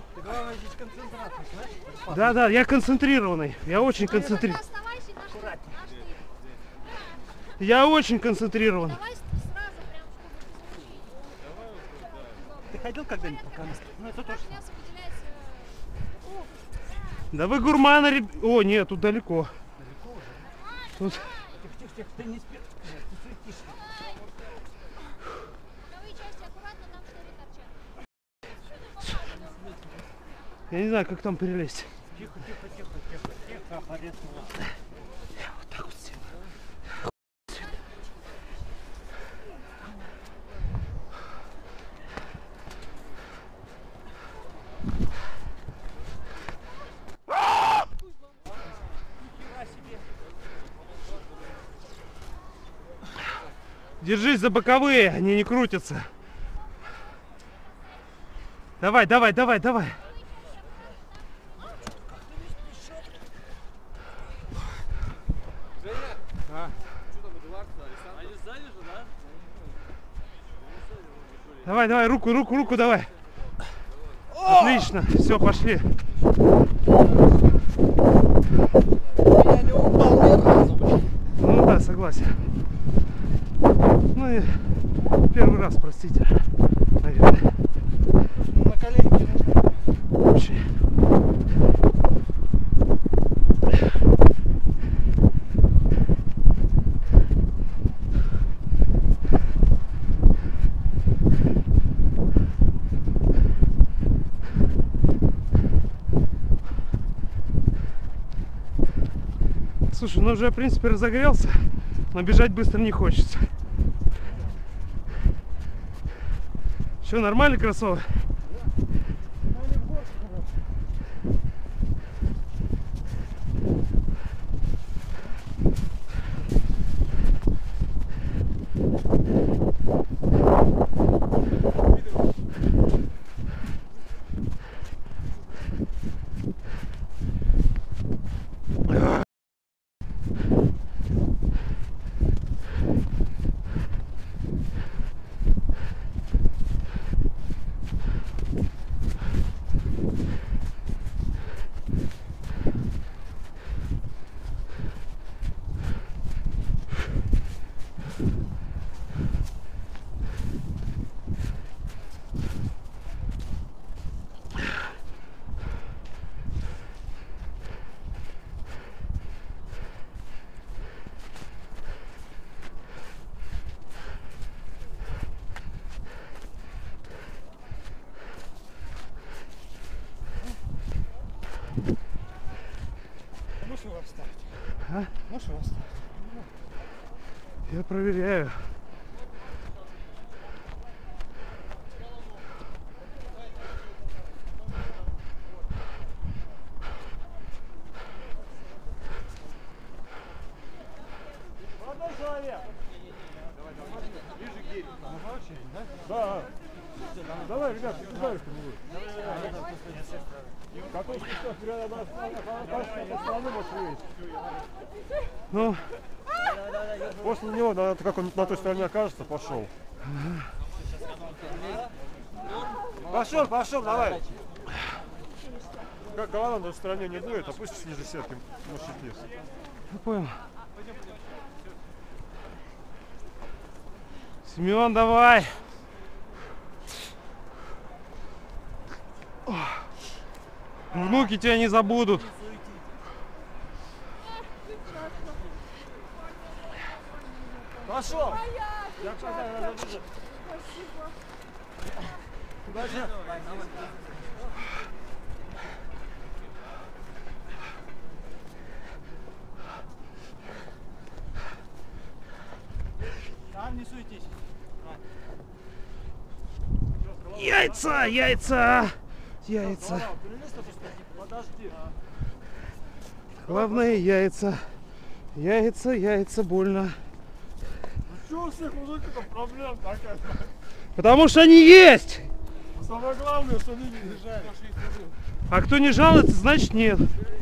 Да, да, я концентрированный. Я очень концентрированный. Оставайся на штык, на штык. Я очень концентрирован. Давай сразу прям, чтобы Ты ходил когда-нибудь по канату? Ну, это тоже. мясо выделяется. О, Да вы гурманы, реб... О, нет, тут далеко. Тут... Тихо-тихо, ты не спи. боковые части аккуратно, там штыри торчат. Я не знаю, как там перелезть. Тихо, тихо, тихо, тихо, тихо, порез. Я вот так вот сделаю. Держись за боковые, они не крутятся. Давай, давай, давай, давай. Давай, давай, руку, руку, руку давай. Отлично, все, пошли. Я не упал ни разу. Ну да, согласен. Ну и первый раз, простите, наверное. На коленке. Вообще. Слушай, ну уже в принципе разогрелся, но бежать быстро не хочется. Что, нормально, кроссовок? Я проверяю. Молодой человек! Ближе к дереву. Можно очередь, да? Да. Давай, ребят, куда их какой спустя вперед одна страны может выйти. Ну, После него, да, как он на той стороне окажется, пошел. Пошел, пошел, давай. Как голова на той стороне не дует, опустись ниже сетки, может идти. я понял. Семен, давай. Внуки тебя не забудут. Пошел! Спасибо. Дальше. Там не суетись. Яйца, яйца, яйца. Подожди. Главное яйца. Яйца, яйца, больно. Что у всех мужиков проблем такая? Потому что они есть. Самое главное, что они не лежат. А кто не жалуется, значит нет.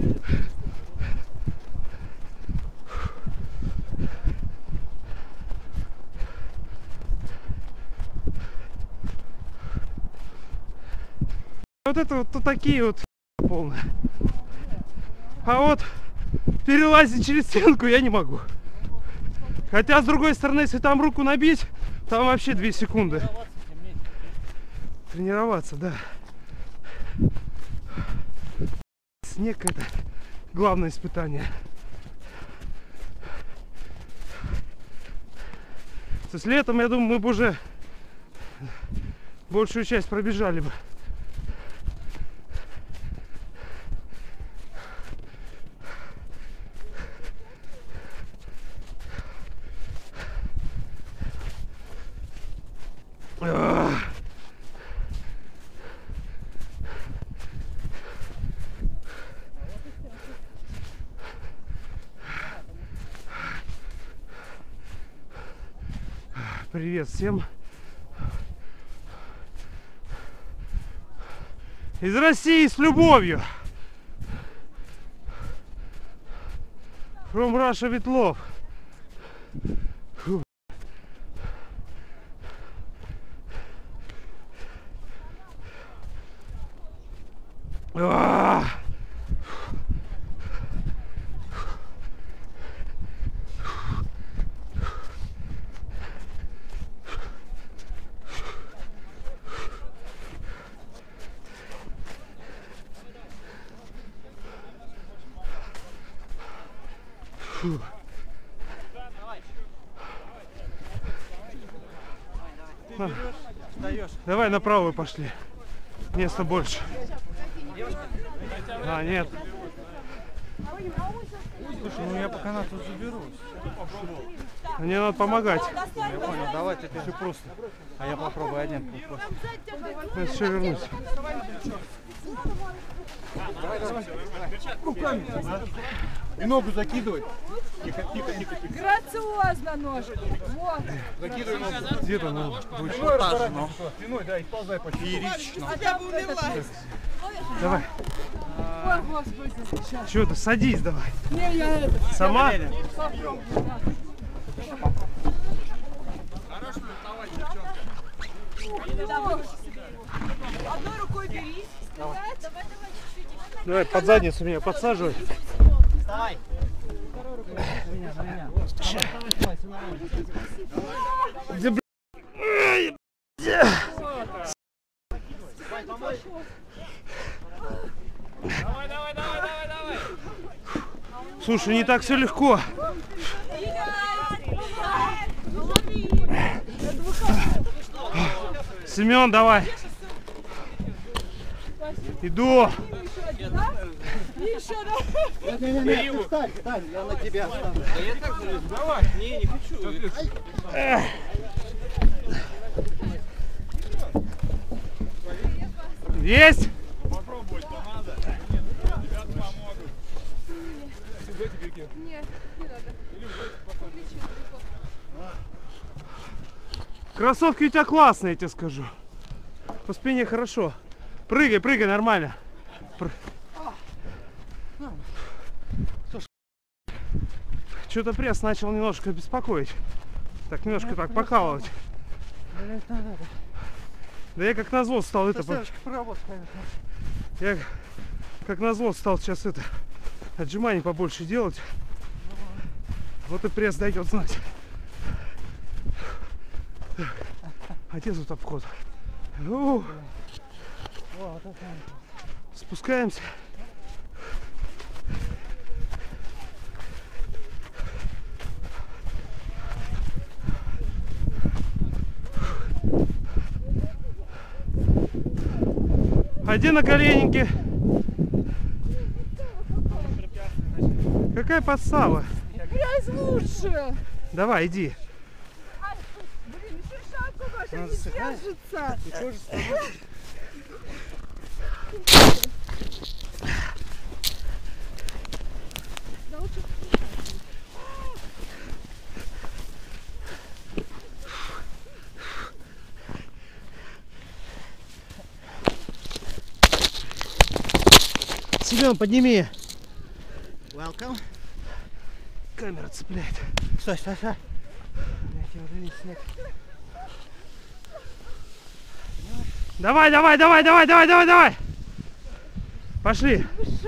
Вот это вот, вот такие вот полные. А вот перелазить через стенку я не могу. Хотя, с другой стороны, если там руку набить, там вообще две секунды. Тренироваться, да. Снег — это главное испытание. То есть летом, я думаю, мы бы уже большую часть пробежали бы. Привет всем из России с любовью. From Russia with love. Фу. А-а-а! Фу. На. Давай на правую пошли. Места больше. А, нет. Слушай, ну я по канату заберусь. Мне надо помогать. Я понял, давай теперь все просто. А я попробую один. Я еще вернусь. Руками. И ногу закидывай. Тихо, тихо, тихо, тихо. Грациозно ножки. Вот. Закидывай ногу. Где-то, ну, будет. Спиной, да, и ползай по феерично. Хотя бы умерла. Давай. О, Господи. Сейчас. Что ты, садись давай. Не, я это. Сама? Попробую. Одной рукой бери. Давай, давай, чуть-чуть. Давай, под задницу меня подсаживай. Давай. Где, бля... Ай, бля. Давай, давай, давай, давай, давай. Слушай, не так все легко. Семен, давай. Иду. Еще еще, да? Не-не-не, встань, встань, я на тебя встану. Да я так залезу. Давай. Не, не хочу. Есть! Попробовать то надо. Нет, ребята помогут. Нет, не надо. Кроссовки у тебя классные, я тебе скажу. По спине хорошо. Прыгай, прыгай, нормально. Пр... Что-то пресс начал немножко беспокоить. Так, немножко так покалывать. Да я как назло стал это... Я как назло стал сейчас это... Отжиманий побольше делать. Вот и пресс дает знать. А где тут обход? У. Спускаемся. Ходи на коленники. Какая подстава? Грязь лучше. Давай, иди. Ай, блин, еще шапка ваша не держится. Да лучше. Семен, подними. Welcome. Камера цепляет. Стой, стой, стой. Я уже весь снег. Давай, давай, давай, давай, давай, давай, давай. Пошли.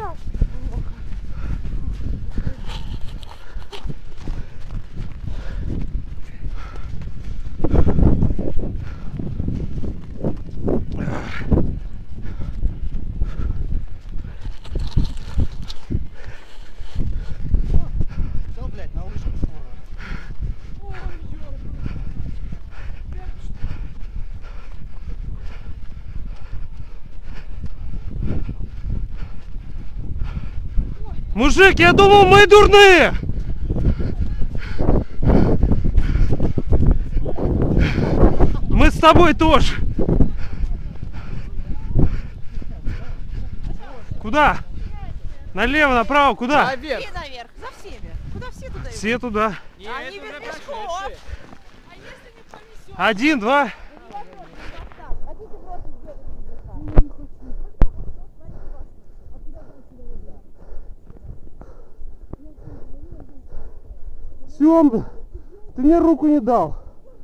Все, блядь, на лыжах скоро. Мужик, я думал, мы дурные. Мы с тобой тоже. Куда? Налево, направо, куда? Все наверх, за всеми. Куда все туда идут? Все туда. Они без мешков. Один, два. Сем, ты мне руку не дал.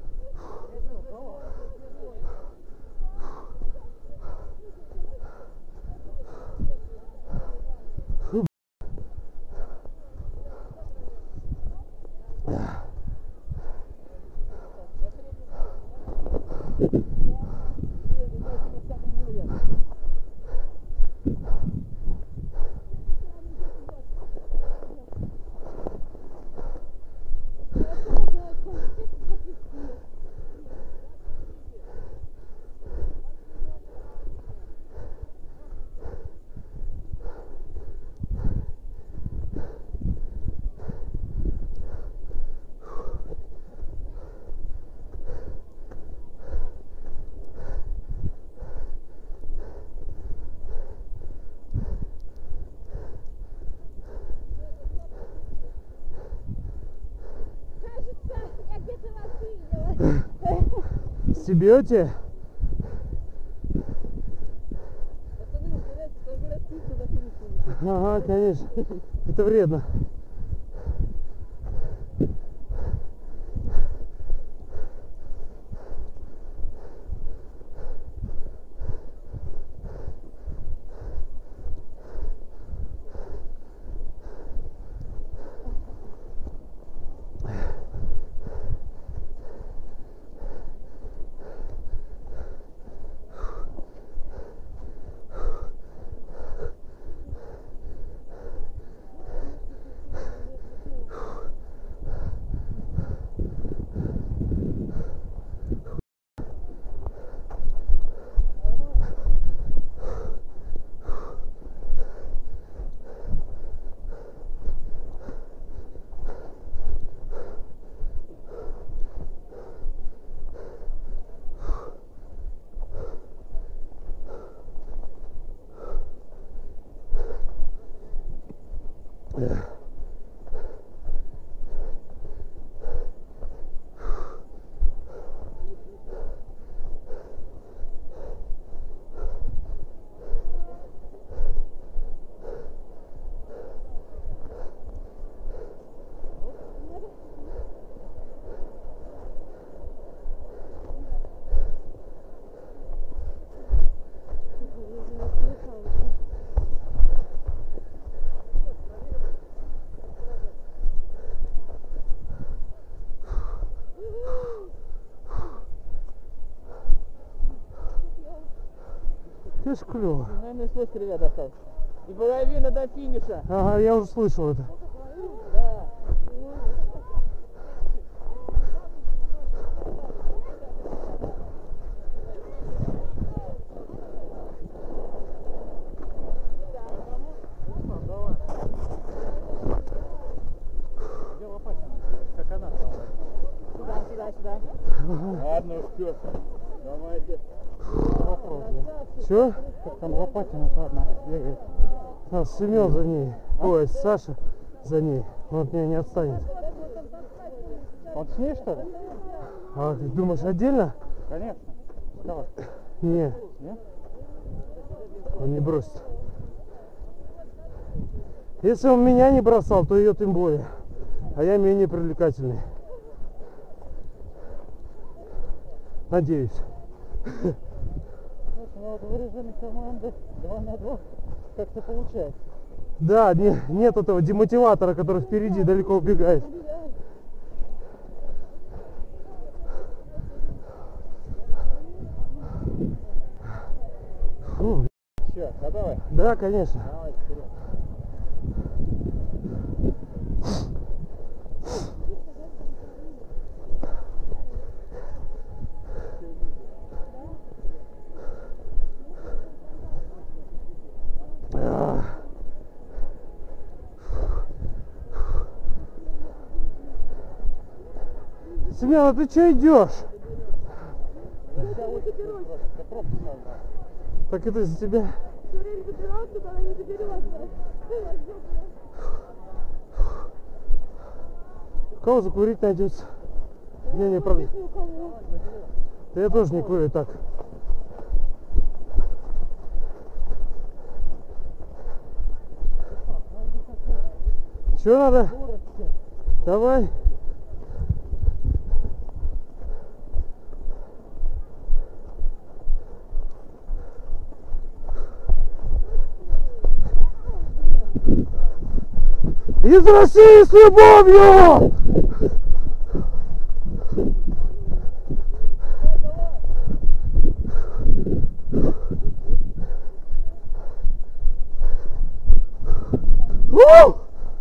Стебете? Ага, конечно. Это вредно. Конечно, клево. Наверное, слышь, ребята, осталось. И половина до финиша. Ага, я уже слышал это. Да. Как она стала. Сюда, сюда, сюда. Ладно, все. Давайте. Вопрос, да. Че? Как там Лопатина-то одна бегает. А, Семен за ней. Ой, Саша за ней. Он от нее не отстанет. Он с ней, что ли? А ты думаешь, отдельно? Конечно. Давай. Не. Нет? Он не бросит. Если он меня не бросал, то ее тем более. А я менее привлекательный. Надеюсь. Слушай, ну вот в режиме команды два на два как-то получается. Да, не, нет этого демотиватора, который впереди далеко убегает. Фу. Че, а давай. Да, конечно. Давай вперед. Семен, а ты че идешь? Так это из-за тебя. Все время забирался, когда не заберется. У кого закурить найдется? Не, не, правда. Да я тоже не курю так. Чего надо? Давай. Из России с любовью! У!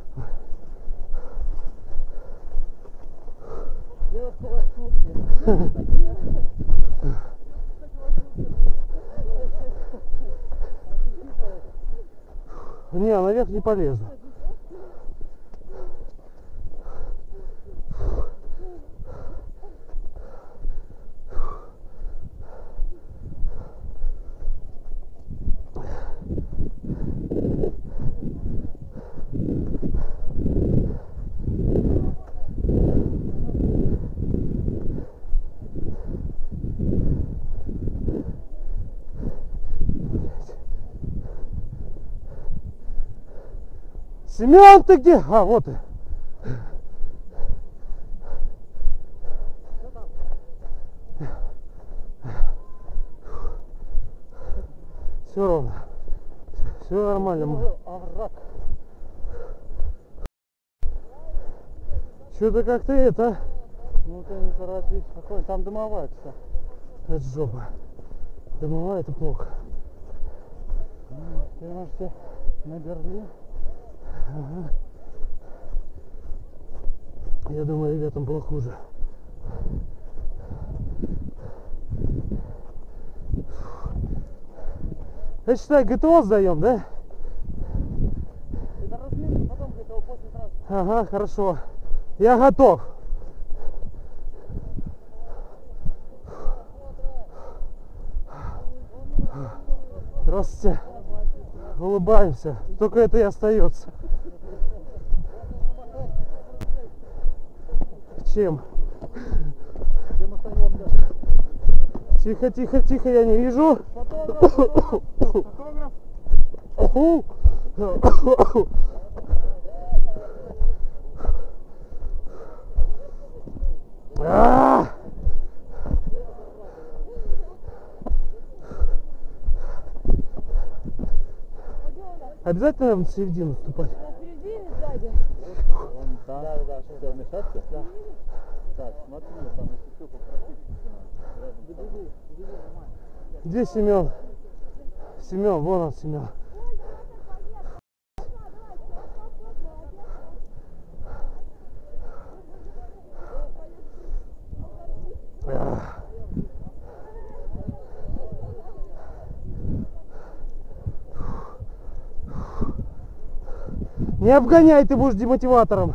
Не, наверх не полезу. Семен, ты где? А, вот ты. Все ровно. Все нормально. Что-то как-то это. Ну ты не торопись, какой там дымовая, кстати. Это жопа. Дымовая, это плохо. Ты можете на Берлин. Ага. Я думаю, ребятам было хуже. Я считаю, ГТО сдаем, да? Это разминка, потом ГТО после трассы. Ага, хорошо. Я готов. Здравствуйте. Улыбаемся. Только это и остается. Чем? Чем остаемся? Тихо, тихо, тихо, я не вижу. Фотограф, фотограф. А! Обязательно в середину вступать? На середине, сзади. Вон там. Да, да, да. Что, мешать тебе? Да. Так, смотри, там если все по практически надо. Где Семен? Семен, вон он, Семен. Не обгоняй, ты будешь демотиватором.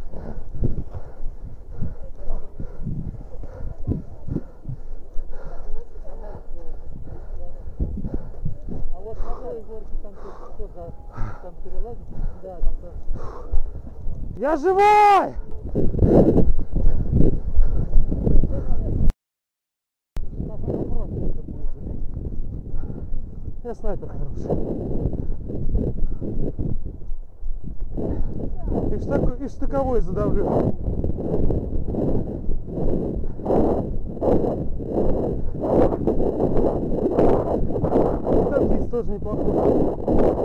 А вот на той горке там кто-то там перелазит. Да, там тоже. Я живой! Я снайпер хороший. И штык, и штыковой задавлю. Там здесь тоже неплохой.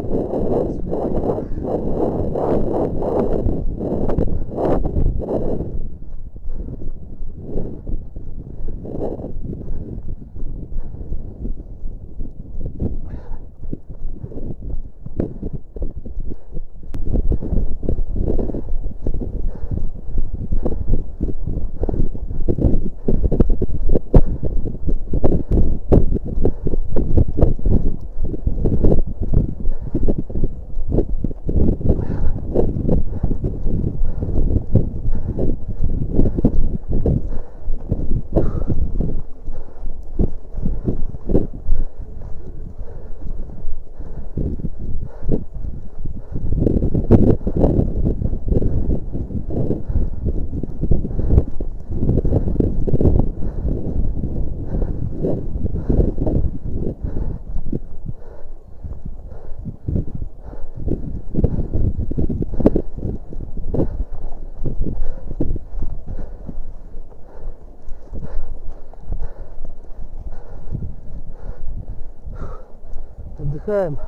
Отдыхаем.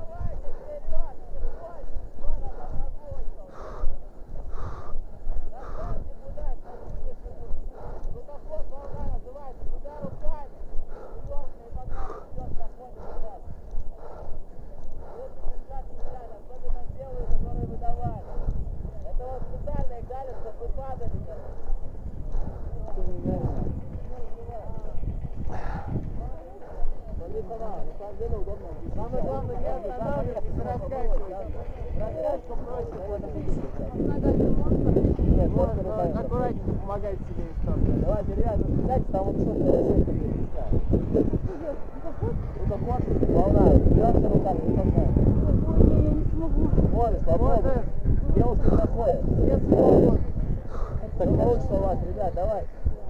Самое главное, не останавливаться, не раскачиваться. Раскачку проще. Аккуратненько помогайте себе историю. Давайте, ребята, знаете, там вот что-то рассечка перепускает. Рудоход, волна, берется рука, рудоход. Ой, я не смогу. Можешь, попробуй. Девушки заходят. Все смогут. Так получится у вас, ребят, давай.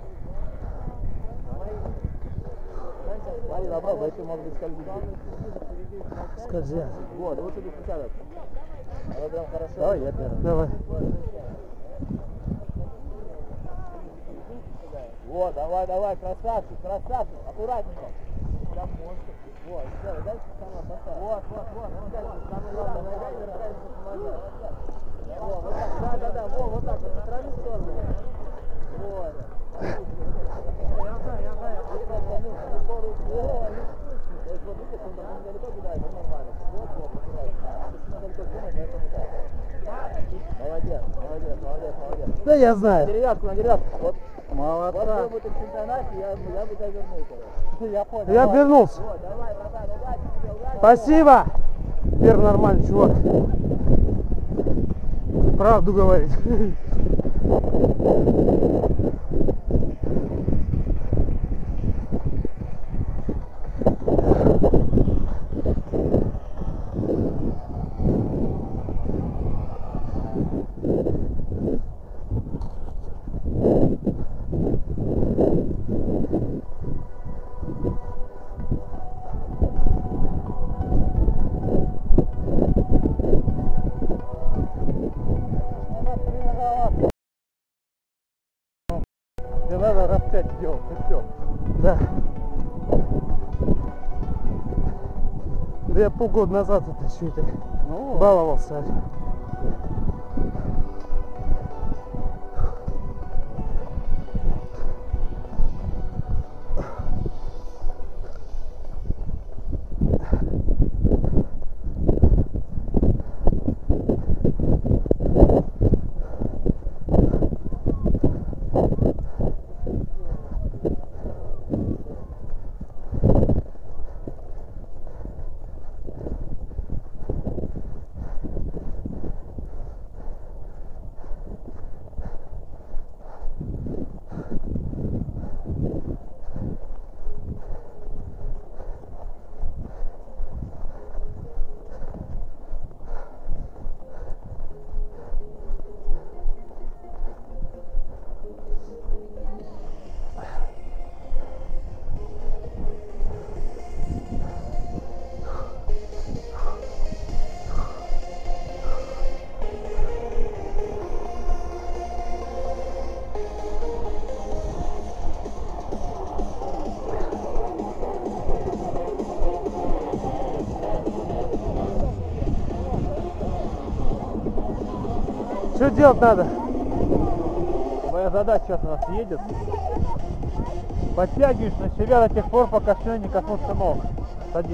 Смотри, попробуй, если может быть скользить. Скользят. Вот, лучше без присядок. Это прям хорошо. Давай, я первый. Давай. Вот, давай, давай, красавчик, красавчик, аккуратненько. Прям монстр. Вот, все, дальше самое поставь. Вот, вот, вот, вот, дальше, самое главное, нога не нравится помогать. Вот, вот так, да, да, да, вот, вот так, вот, со стороны в сторону. Вот. Я знаю, я знаю, я знаю. То есть, вот, видите, он там недалеко кидает, он нормально. Вот, вот, аккуратно. Если недалеко кинуть, поэтому так. Молодец, молодец, молодец, молодец. Да я знаю. На деревятку, на деревятку. Вот. Молодца. Вот был бы ты в чемпионате, я, я бы тебя вернул, короче. Я понял. Я обернулся. Вот, давай, братан, удачи тебе, удачи. Спасибо. Первый нормальный чувак. Правду говорит. Тебе надо раз пять сделать, и все. Да. Да я полгода назад это все это Ну, баловался. Что делать надо? Твоя задача сейчас у нас едет. Подтягиваешь на себя до тех пор, пока все не коснутся ног. Садись.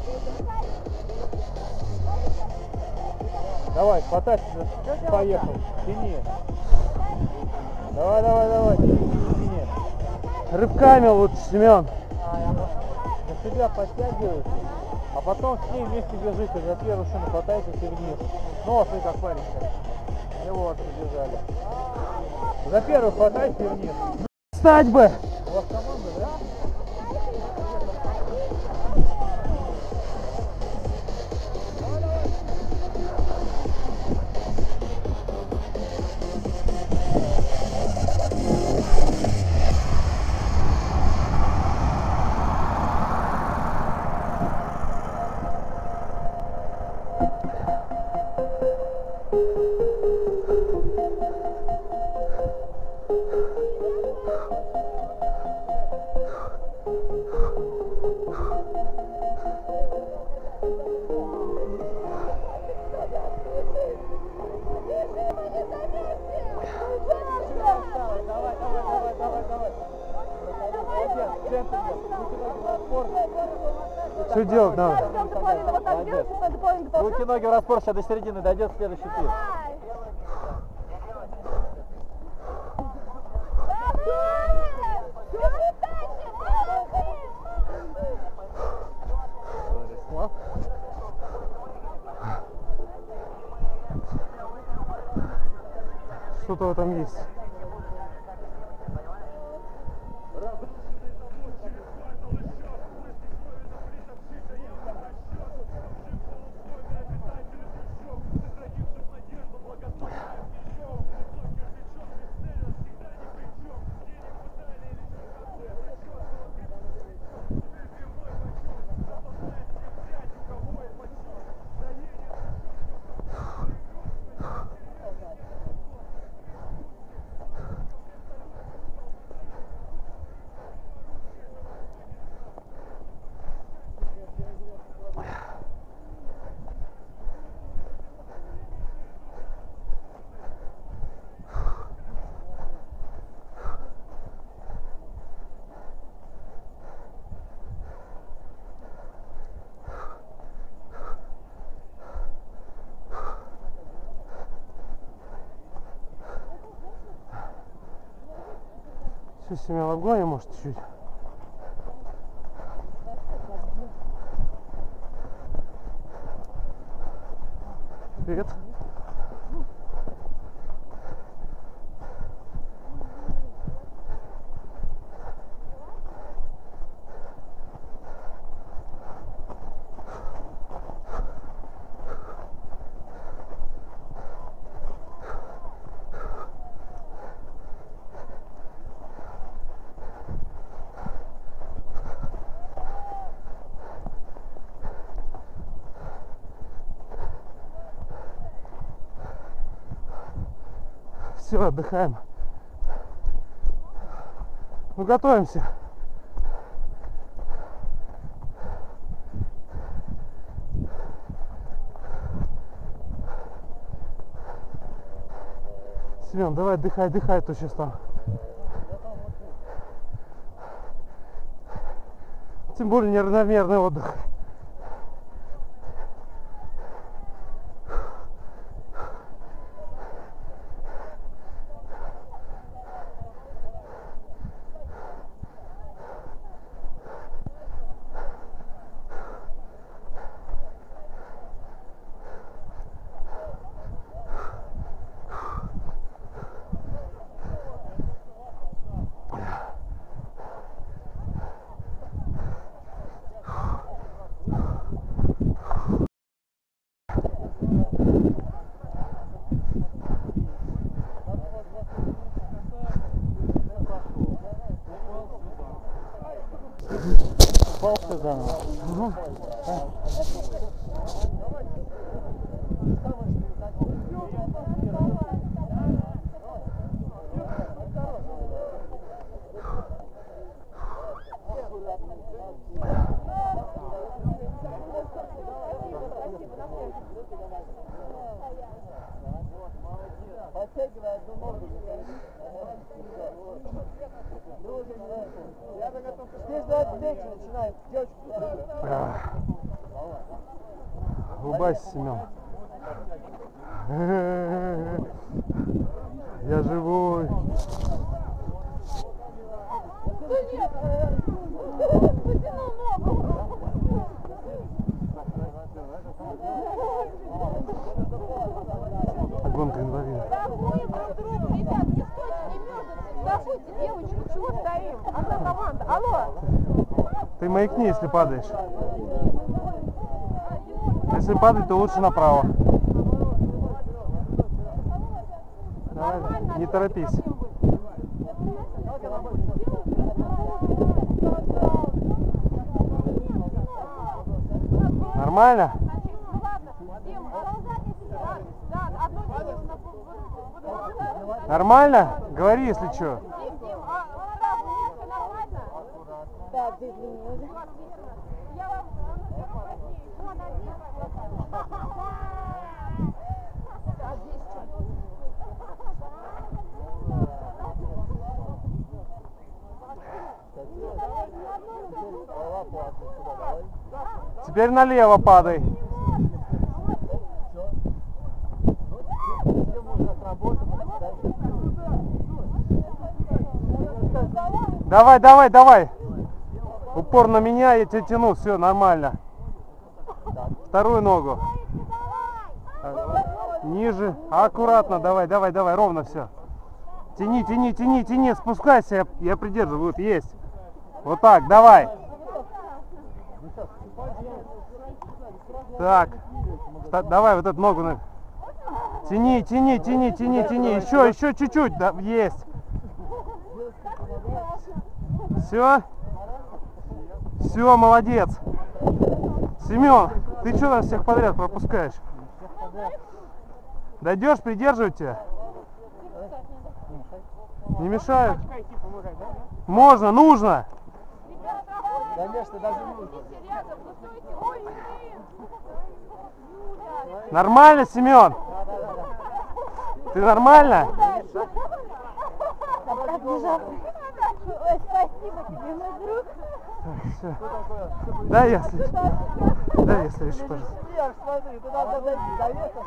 Давай, потащи, поехал. Тяни. Давай, давай, давай. Тяни. Рывками лучше, Семен. На себя подтягиваешь, а потом с ней вместе бежите. За первую шину хватаетесь и вниз. Ну, смотри, как парень сейчас. И вот, побежали. За первую хватайся и вниз. Встать бы! У вас команда, да? Что делать надо? Руки, ноги в распор, сейчас до середины дойдет следующий пир. Что-то в этом есть. Что, Семен, обгоним, может, чуть-чуть? Привет. Все, отдыхаем. Ну, готовимся. Семен, давай отдыхай, отдыхай, а то сейчас там. Тем более неравномерный отдых. Палка заново. Угу. Подтягивай одну ногу. Здесь до отдачи начинаем. Улыбайся, Семен. Я живой. Гонка инвалидов. Ребят, не стойте, не мёрзайте. Забудьте девочку, чего стоим? Одна команда. Алло. Ты маякни, если падаешь. Если падать, то лучше направо. Давай, не торопись. Нормально? Нормально? Говори, если что. Так, здесь для меня. Я вам... Теперь налево падай. Давай, давай, давай. Упор на меня, я тебя тяну, все нормально. Вторую ногу. Ниже. Аккуратно, давай, давай, давай, ровно все. Тяни, тяни, тяни, тяни, спускайся, я, я придерживаю. Вот, есть. Вот так, давай. Так. Давай вот эту ногу. Тяни, тяни, тяни, тяни, тяни. Еще, еще чуть-чуть. Да, есть. Все. Все, молодец. Семен, ты что нас всех подряд пропускаешь? Дойдешь, придерживать тебя? Не мешаю? Можно, нужно. Конечно, даже нужно. Нормально, Семен? Ты нормально? Ой, спасибо тебе, мой друг. Все. Да, я слышу. Да, я слышу, пожалуйста. Смотри, ты надо дойти до веса.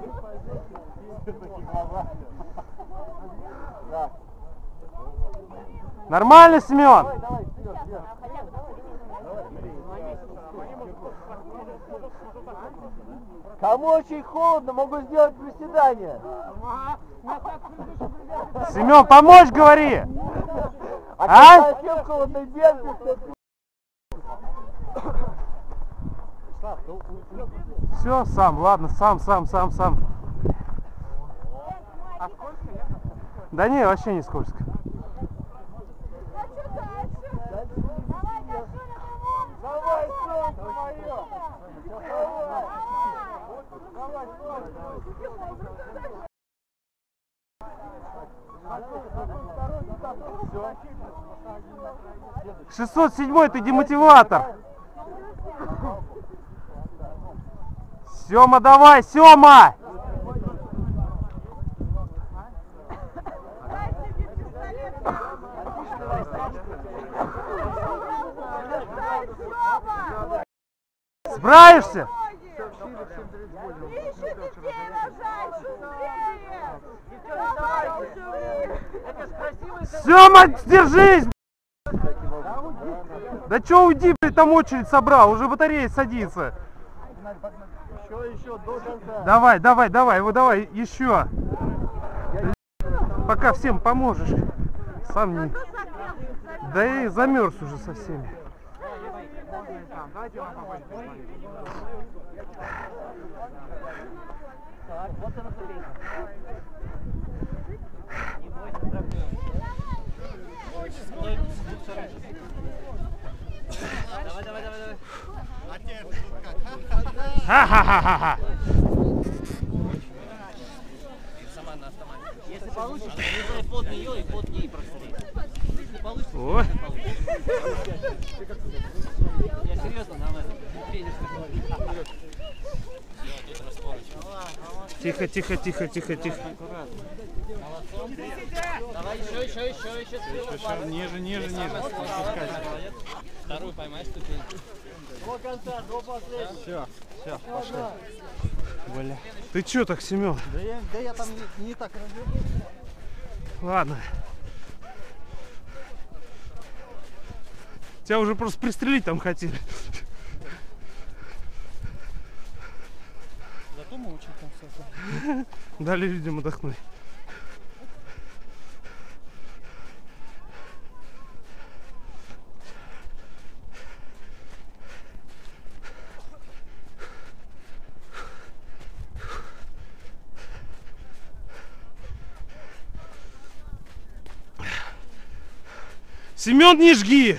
Нормально, Семен? Кому очень холодно, могу сделать приседание. Семен, помочь, говори! А, А? совсем холодно, держи. Все, сам, ладно, сам, сам, сам, сам. Да не, вообще не скользко. Давай, солнце мое. Давай, шестьсот седьмой, ты демотиватор. Сема, давай, Сема! Справишься? Сема, держись! Да чё уйди, блядь, там очередь собрал, уже батарея садится. Еще, еще, до конца. Давай, давай, давай, его давай, еще. Пока всем поможешь. Сам не... Да и замерз уже со всеми. Давай, давай, давай, давай. Ха-ха-ха-ха-ха. Сама на автомате. Если получится, лезай под нее и под ней просто лезь. Если получится, О. я серьезно, нам это. Все, тут распорочь. Тихо, тихо, тихо, тихо, тихо. Давай еще, еще, еще, еще. Еще ниже, ниже, ниже. Вторую поймай ступень. До конца, до последнего. Все, все, пошли. Бля. Ты чё так, Семен? Да я, да я там не, не так развернул. Ладно. Тебя уже просто пристрелить там хотели. Зато мы очень там все. Дали людям отдохнуть. Семен, не жги!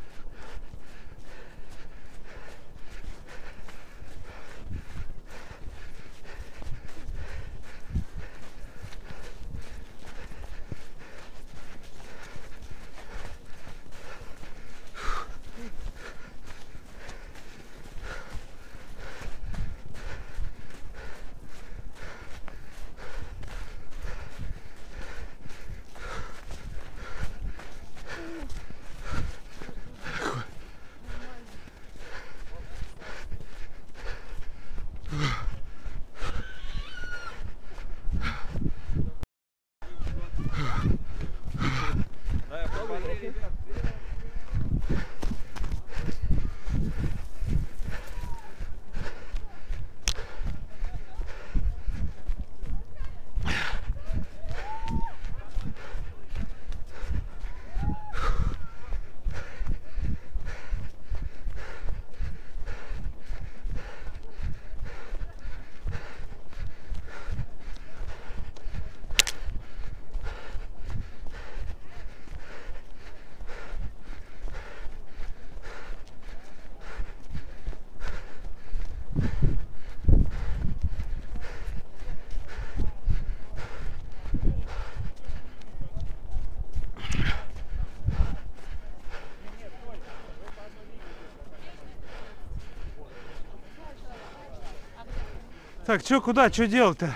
Так, чё, куда, чё делать-то?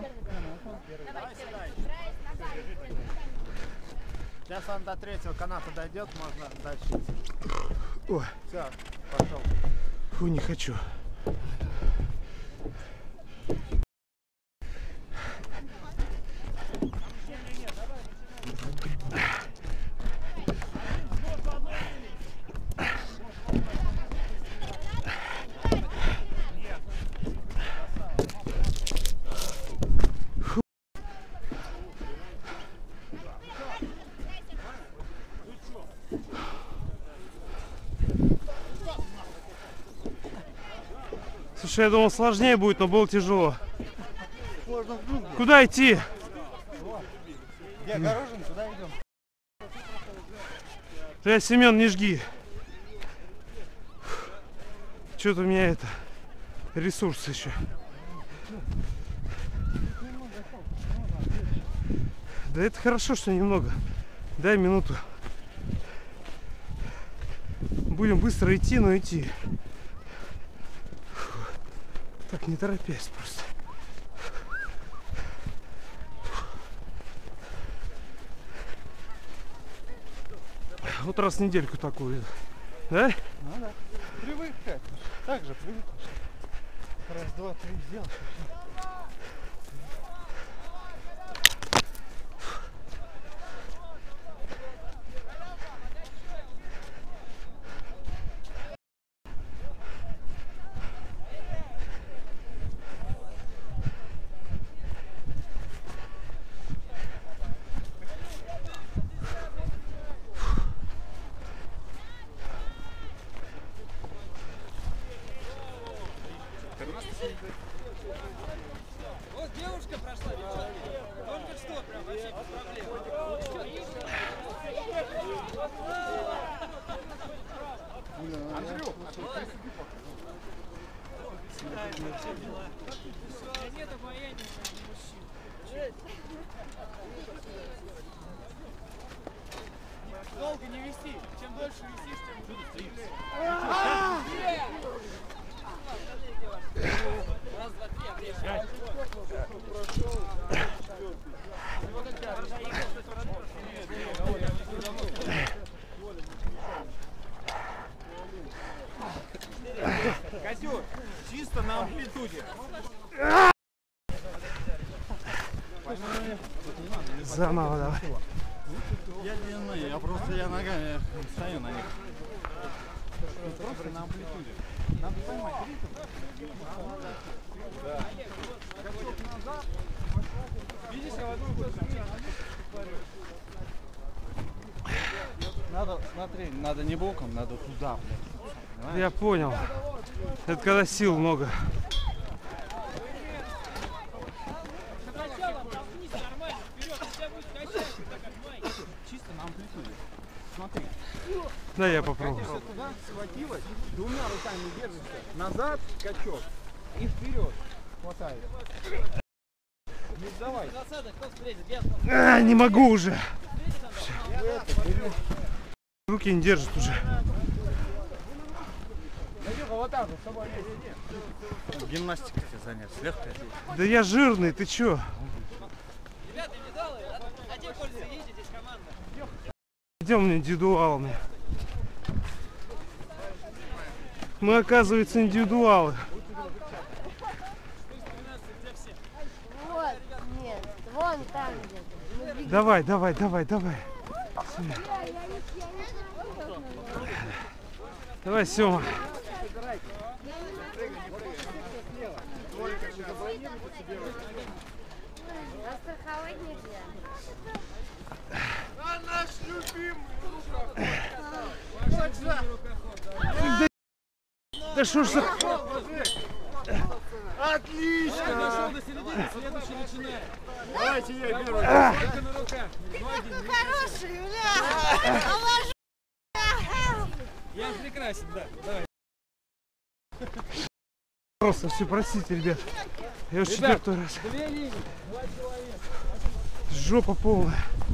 Сейчас он до третьего каната дойдет, можно дальше. Ой. Все, пошел. Фу, не хочу. Слушай, я думал, сложнее будет, но было тяжело. Куда идти? Где огорожен, туда идем. Бля, Семен, не жги. Что-то у меня это ресурс еще. Да это хорошо, что немного. Дай минуту. Будем быстро идти, но идти. Так, не торопясь просто. Вот раз в недельку такую. Да? Ну да. Привыкать. Так же привыкнешь. Раз, два, три сделал. Вот девушка прошла, девчонки. Только что, прям вообще без проблем. Андрюх, Нет обаяния, мужчин. Долго не вести. Чем дольше висишь, тем тяжелее. Козёр, чисто на амплитуде. Заново давай. Я длинный, я просто я ногами стою на них. Просто на амплитуде. Надо поймать ритм. Да. Козёр назад. Видишь, я в одну руку. Надо, смотри, надо не боком, надо туда, блядь. Я понял. Это когда сил много. Чисто на амплитуде. Смотри. Да, я попробую. Катишься туда, схватилась, двумя руками держишься. Назад, скачок. И вперед. Хватает. Не сдавай. А, не могу уже. Руки не держат уже. Вот так же, с собой. Гимнастикой тебе заняться, легкая. Да я жирный, ты чё? Ребята, медалы, а те пользуются, едете здесь команда. Идем индивидуалами. Мы, оказывается, индивидуалы. Вот, нет, вон там где-то. Давай, давай, давай, давай. Давай, Сёма. Застраховать нельзя. А наш любимый Да что ж за... Отлично! Дошел до середины, следующий начинает. Давайте я первый. Только на руках. Хороший, бля! Я прекрасен, да. Давай. Просто все, простите, ребят. Я уже четвертый раз. Две линии, два человека. Жопа полная.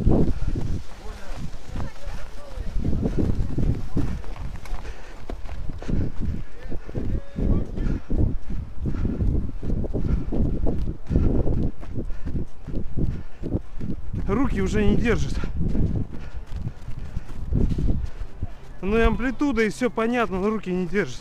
Руки уже не держат. Ну и амплитуда, и все понятно, но руки не держат.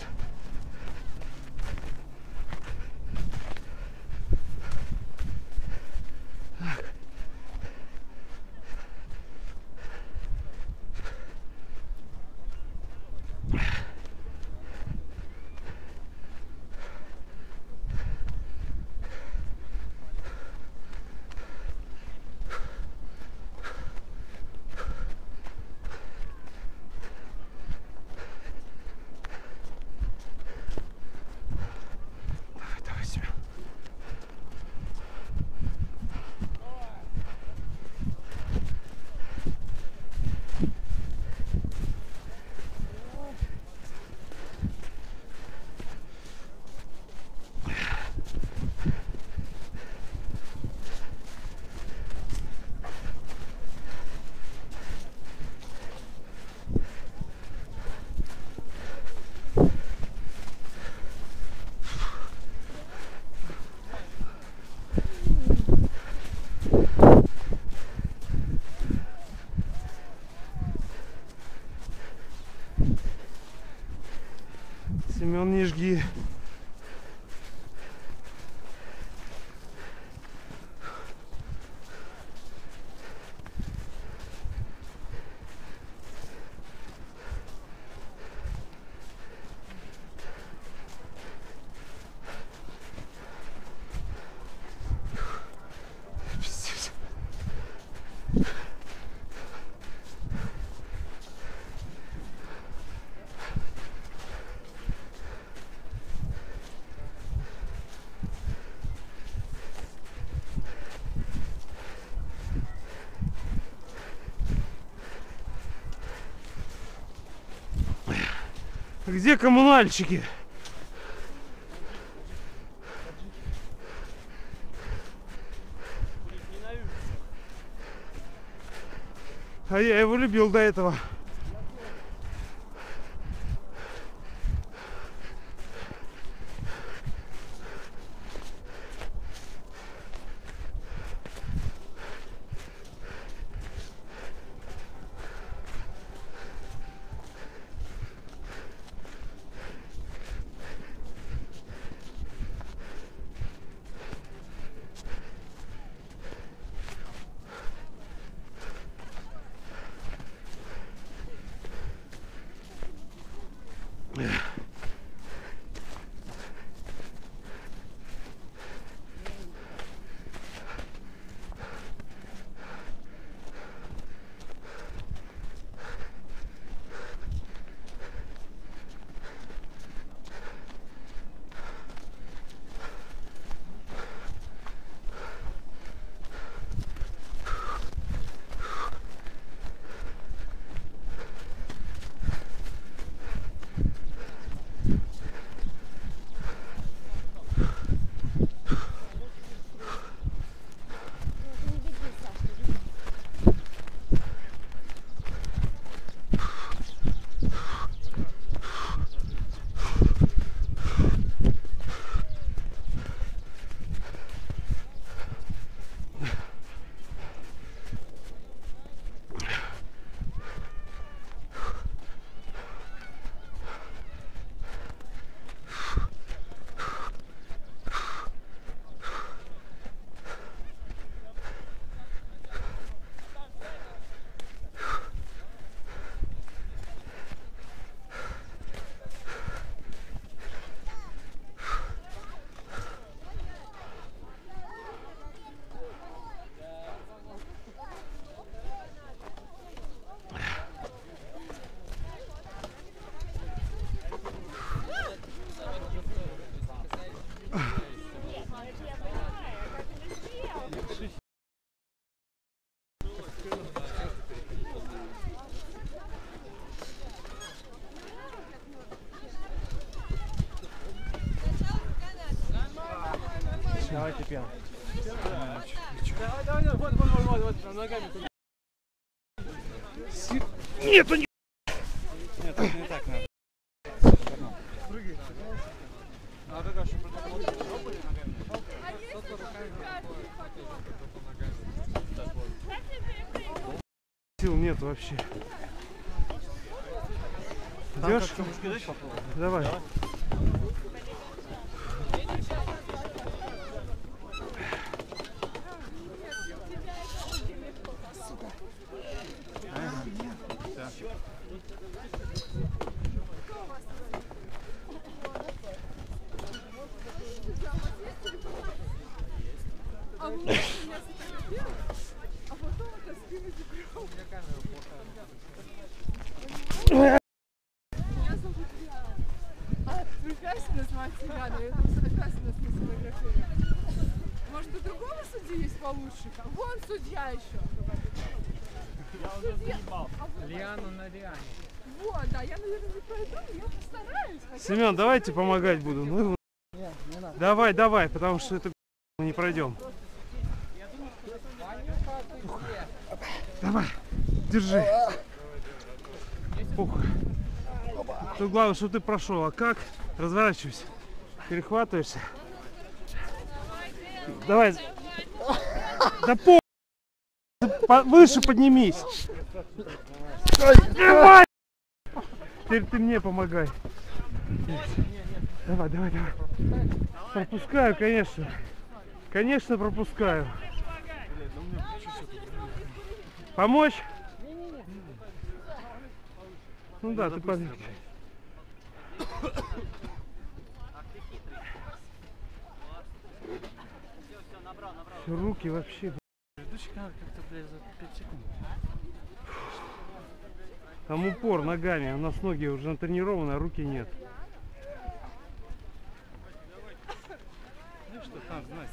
Семен, не жги. Пиздец. Где коммунальщики? А я его любил до этого. Давайте пьян. Давай, давай, давай, вот, вот, вот, вот, вот, ногами туда. Нету, не... Нет, это не так надо. Прыгай. А ты как, чтобы пробовали ногами? Сил нет вообще. Идешь? Давай. Давай. А вы меня сфотографировали, а потом это скинуть в группу. Меня зовут Яна. А, прекрасно называется Яна, я там прекрасно нас не сфотографирую. Может, у другого судьи есть получше? Вон судья еще. Я уже заебал. Лиану на Лиане. Вот, да, я, наверное, не пройду, но я постараюсь. Семен, давайте помогать буду. Ну, Нет, не надо. давай, давай, потому что это мы не пройдем. Давай, держи. Ух. Тут главное, чтобы ты прошел. А как? Разворачивайся. Перехватываешься. Давай. Да по... Выше поднимись. Давай! Теперь ты мне помогай. Давай, давай, давай. Пропускаю, конечно. Конечно, пропускаю. Помочь? Ну да, ты полегче. Руки вообще. Там упор ногами, у нас ноги уже натренированы, а руки нет. Ну что там, знать.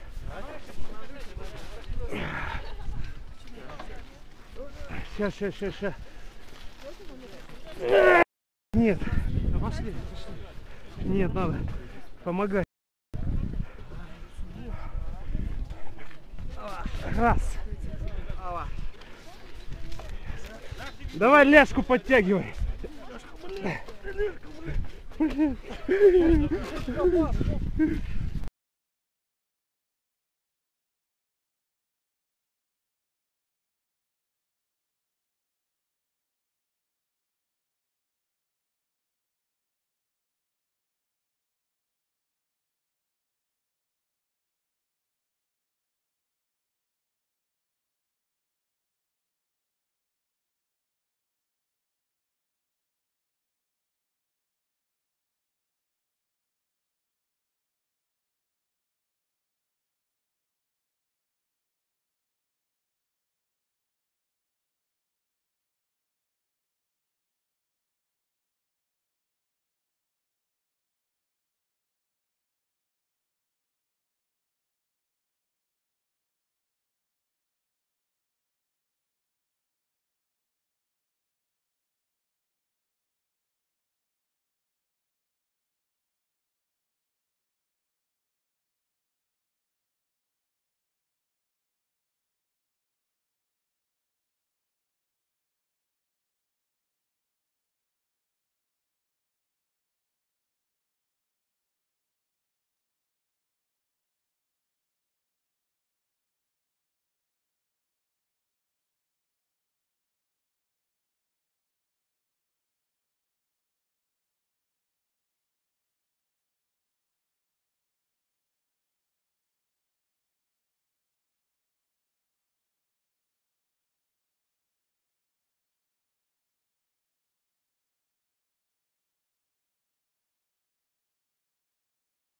Сейчас, сейчас, сейчас, сейчас. Нет. Ну пошли, пошли. Нет, надо помогать. Раз. Давай ляжку подтягивай.